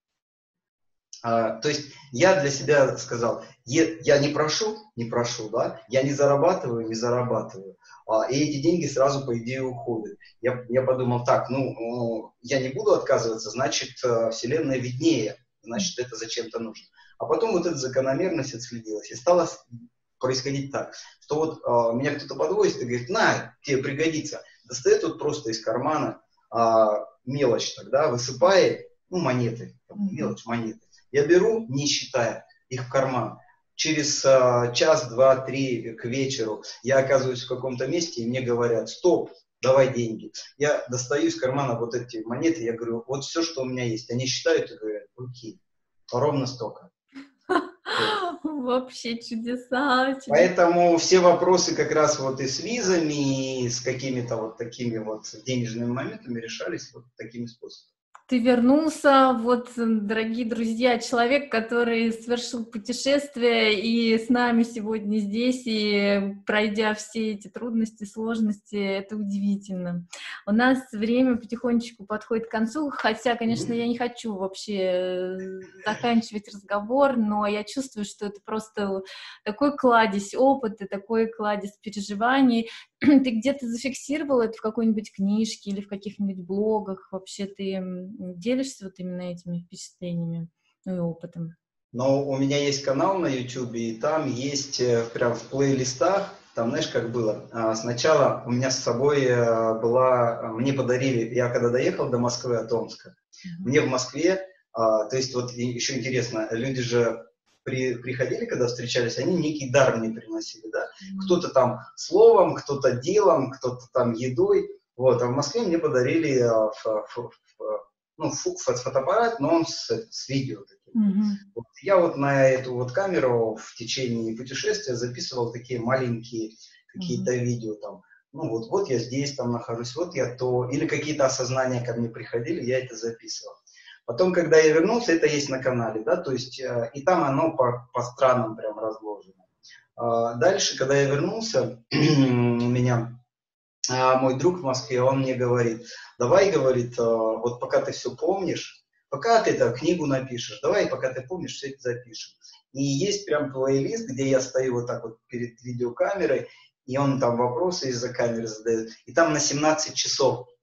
то есть я для себя сказал, я не прошу, да, я не зарабатываю. И эти деньги сразу, по идее, уходят. Я подумал, так, ну, я не буду отказываться, значит, Вселенная виднее, значит, это зачем-то нужно. А потом вот эта закономерность отследилась, и стало происходить так, что вот меня кто-то подвозит и говорит, на, тебе пригодится. Достает вот просто из кармана мелочь тогда, высыпает, ну, монеты, мелочь, монеты. Я беру, не считая, их в карман. Через час, два, три к вечеру я оказываюсь в каком-то месте, и мне говорят, стоп, давай деньги. Я достаю из кармана вот эти монеты, я говорю, вот все, что у меня есть. Они считают и говорят, окей, ровно столько.
Вообще чудеса.
Поэтому все вопросы как раз вот и с визами, и с какими-то вот такими вот денежными моментами решались вот такими способами.
Ты вернулся, вот, дорогие друзья, человек, который совершил путешествие и с нами сегодня здесь, и пройдя все эти трудности, сложности, это удивительно. У нас время потихонечку подходит к концу, хотя, конечно, я не хочу вообще заканчивать разговор, но я чувствую, что это просто такой кладезь опыта, такой кладезь переживаний. Ты где-то зафиксировал это в какой-нибудь книжке или в каких-нибудь блогах? Вообще ты делишься вот именно этими впечатлениями, ну и опытом?
Но у меня есть канал на YouTube, и там есть прям в плейлистах, там, знаешь, как было. Сначала у меня с собой мне подарили, я когда доехал до Москвы от Омска, мне в Москве, то есть вот еще интересно, люди же приходили, когда встречались, они некий дар мне приносили, да, кто-то там словом, кто-то делом, кто-то там едой, вот, а в Москве мне подарили фотоаппарат, но он с видео таким. Вот, я вот на эту вот камеру в течение путешествия записывал такие маленькие какие-то видео там, ну вот я здесь там нахожусь, вот я то, или какие-то осознания ко мне приходили, я это записывал. Потом, когда я вернулся, это есть на канале, да, то есть, и там оно по странам прям разложено. Дальше, когда я вернулся, у меня мой друг в Москве, он мне говорит, давай, говорит, вот пока ты все помнишь, пока ты книгу напишешь, давай, пока ты помнишь, все это запишем. И есть прям плейлист, где я стою вот так вот перед видеокамерой, и он там вопросы из-за камеры задает, и там на 17 часов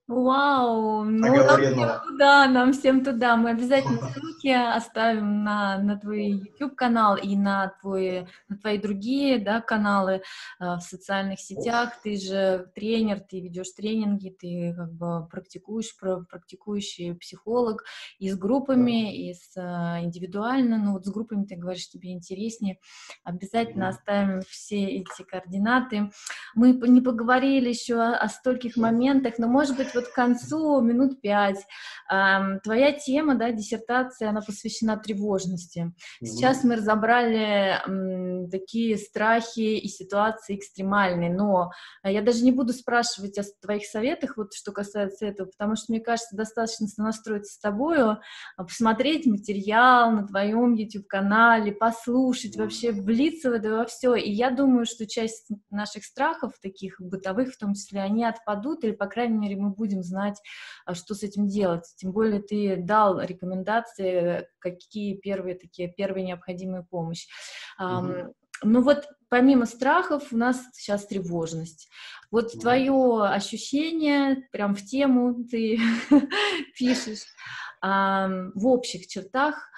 Вау, ну
оговоренного.
нам всем туда. Мы обязательно ссылки оставим на твой YouTube-канал и на твои другие, да, каналы в социальных сетях. Ты же тренер, ты ведешь тренинги, ты как бы практикующий психолог и с группами, и индивидуально. Ну вот с группами, ты говоришь, тебе интереснее. Обязательно оставим все эти координаты. Мы не поговорили еще о стольких моментах, но, может быть, вот к концу, минут 5, твоя тема, да, диссертация, она посвящена тревожности. Сейчас мы разобрали такие страхи и ситуации экстремальные, но я даже не буду спрашивать о твоих советах, вот что касается этого, потому что, мне кажется, достаточно настроиться с тобою, посмотреть материал на твоем YouTube-канале, послушать, вообще влиться в это во все. И я думаю, что часть наших страхов, таких бытовых в том числе, они отпадут, или, по крайней мере, мы будем знать, что с этим делать. Тем более ты дал рекомендации, какие первые необходимые помощь. Ну вот помимо страхов у нас сейчас тревожность. Вот твое ощущение, прям в тему ты пишешь, в общих чертах,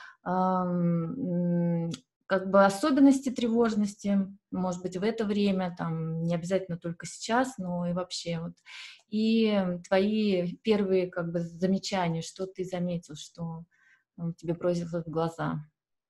как бы особенности тревожности, может быть, в это время, там, не обязательно только сейчас, но и вообще, вот, и твои первые, как бы, замечания, что ты заметил, что тебе бросилось в глаза.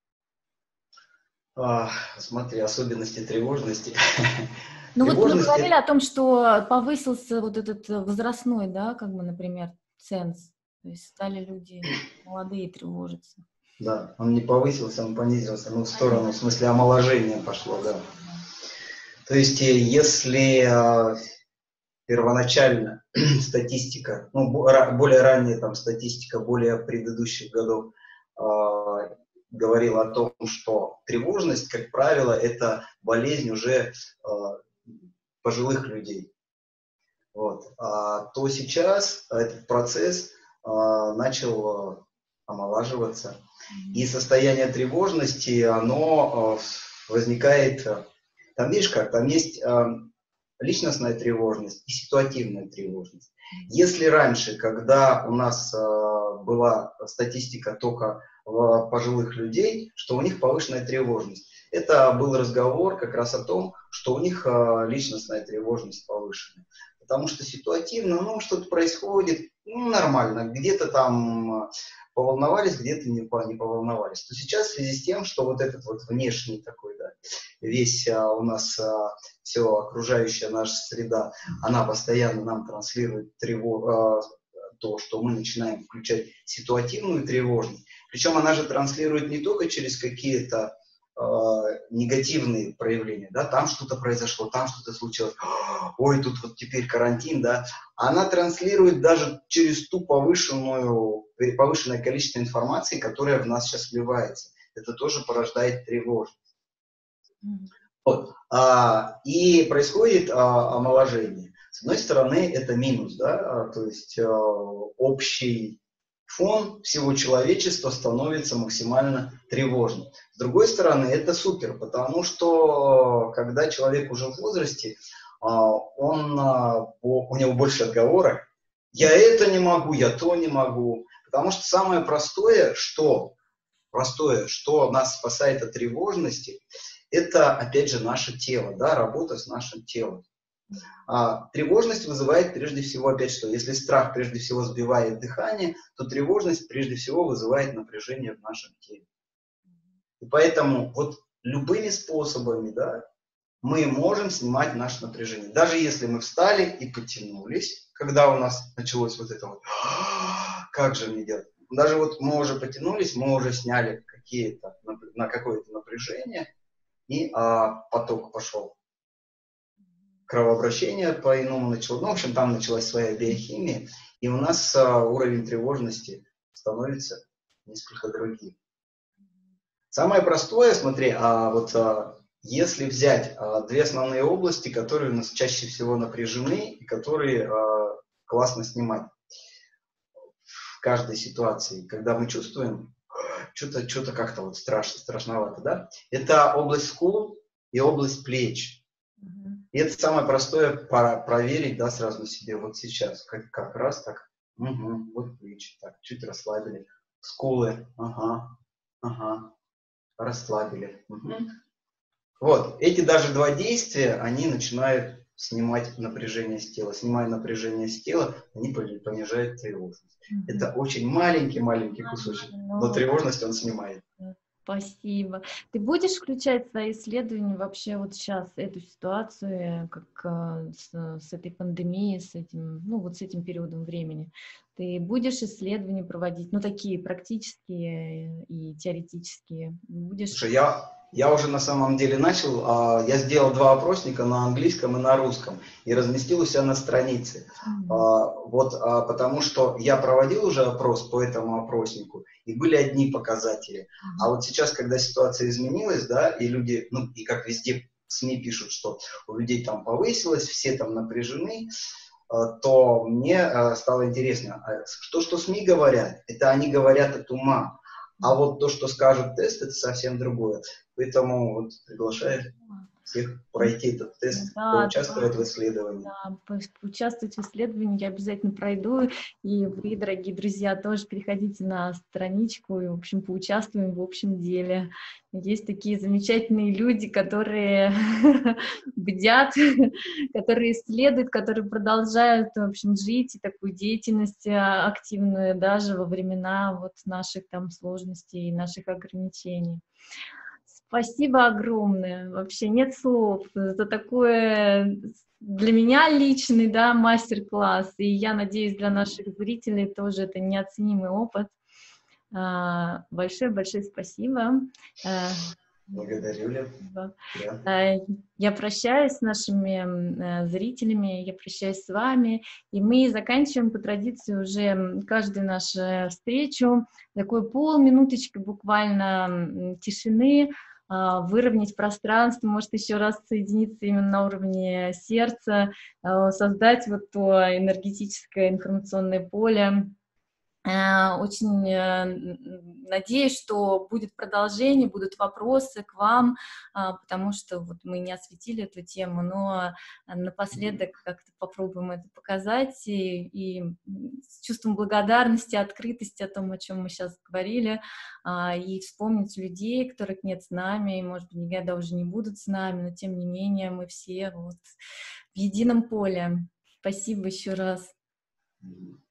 Смотри, особенности тревожности.
Ну вот мы говорили о том, что повысился вот этот возрастной, да, как бы, например, ценз, то есть стали люди молодые тревожиться.
Да, он не повысился, он понизился, ну, в сторону, в смысле, омоложения пошло, да. То есть, если первоначально статистика, ну, более ранняя там статистика, более предыдущих годов говорила о том, что тревожность, как правило, это болезнь уже пожилых людей. Вот. То сейчас этот процесс начал омолаживаться. И состояние тревожности, оно возникает, там видишь как, там есть личностная тревожность и ситуативная тревожность. Если раньше, когда у нас была статистика только пожилых людей, что у них повышенная тревожность, это был разговор как раз о том, что у них личностная тревожность повышенная. Потому что ситуативно, ну, что-то происходит, ну, нормально, где-то там поволновались, где-то не поволновались. То сейчас в связи с тем, что вот этот вот внешний такой, да, весь у нас все окружающая наша среда, она постоянно нам транслирует то, что мы начинаем включать ситуативную тревожность. Причем она же транслирует не только через какие-то негативные проявления, да, там что-то произошло, там что-то случилось, ой, тут вот теперь карантин, да, она транслирует даже через ту повышенное количество информации, которая в нас сейчас вливается. Это тоже порождает тревожность. Вот. И происходит омоложение. С одной стороны, это минус, да, то есть общий фон всего человечества становится максимально тревожным. С другой стороны, это супер, потому что когда человек уже в возрасте, у него больше отговорок. Я это не могу, я то не могу. Потому что самое простое, что нас спасает от тревожности, это, опять же, наше тело, да, работа с нашим телом. Тревожность вызывает прежде всего, опять что, если страх прежде всего сбивает дыхание, то тревожность прежде всего вызывает напряжение в нашем теле. И поэтому вот любыми способами, да, мы можем снимать наше напряжение. Даже если мы встали и потянулись, когда у нас началось вот это вот, как же мне делать? Даже вот мы уже потянулись, мы уже сняли какое-то напряжение, и поток пошел. Кровообращение по-иному началось. Ну, в общем, там началась своя биохимия, и у нас уровень тревожности становится несколько другим. Самое простое, смотри, если взять две основные области, которые у нас чаще всего напряжены и которые классно снимать в каждой ситуации, когда мы чувствуем что-то как-то вот страшновато, да? Это область скул и область плеч. И это самое простое проверить, да, сразу на себе вот сейчас. Как раз так. Угу, вот плечи, так, чуть расслабили. Скулы, ага, расслабили. Угу. Вот, эти даже два действия, они начинают снимать напряжение с тела. Снимая напряжение с тела, они понижают тревожность. Это очень маленький кусочек, но тревожность он снимает.
Спасибо. Ты будешь включать в свои исследования вообще вот сейчас эту ситуацию, как с этой пандемией, с этим, ну вот с этим периодом времени? Ты будешь исследования проводить, ну такие практические и теоретические? Будешь?
Слушай, я уже на самом деле начал, я сделал 2 опросника на английском и на русском и разместил у себя на странице. Потому что я проводил уже опрос по этому опроснику, и были одни показатели. А вот сейчас, когда ситуация изменилась, да, и люди, ну и как везде СМИ пишут, что у людей там повысилось, все там напряжены, то мне стало интересно, что СМИ говорят, это они говорят от ума. А вот то, что скажут тест, это совсем другое. Поэтому вот приглашаю всех пройти этот тест, поучаствовать в исследовании.
Да, поучаствовать в исследовании я обязательно пройду. И вы, дорогие друзья, тоже переходите на страничку и, в общем, поучаствуем в общем деле. Есть такие замечательные люди, которые бдят, которые исследуют, которые продолжают, в общем, жить и такую деятельность активную даже во времена вот наших там сложностей и наших ограничений. Спасибо огромное. Вообще нет слов за такое для меня личный, да, мастер-класс. И я надеюсь, для наших зрителей тоже это неоценимый опыт. Большое-большое спасибо.
Благодарю, Лев.
Я прощаюсь с нашими зрителями, я прощаюсь с вами, и мы заканчиваем по традиции уже каждую нашу встречу такой полминуточки буквально тишины, выровнять пространство, может еще раз соединиться именно на уровне сердца, создать вот то энергетическое информационное поле. Очень надеюсь, что будет продолжение, будут вопросы к вам, потому что вот мы не осветили эту тему, но напоследок как-то попробуем это показать и с чувством благодарности, открытости о том, о чем мы сейчас говорили, и вспомнить людей, которых нет с нами, и, может быть, никогда уже не будут с нами, но тем не менее мы все вот в едином поле. Спасибо еще раз.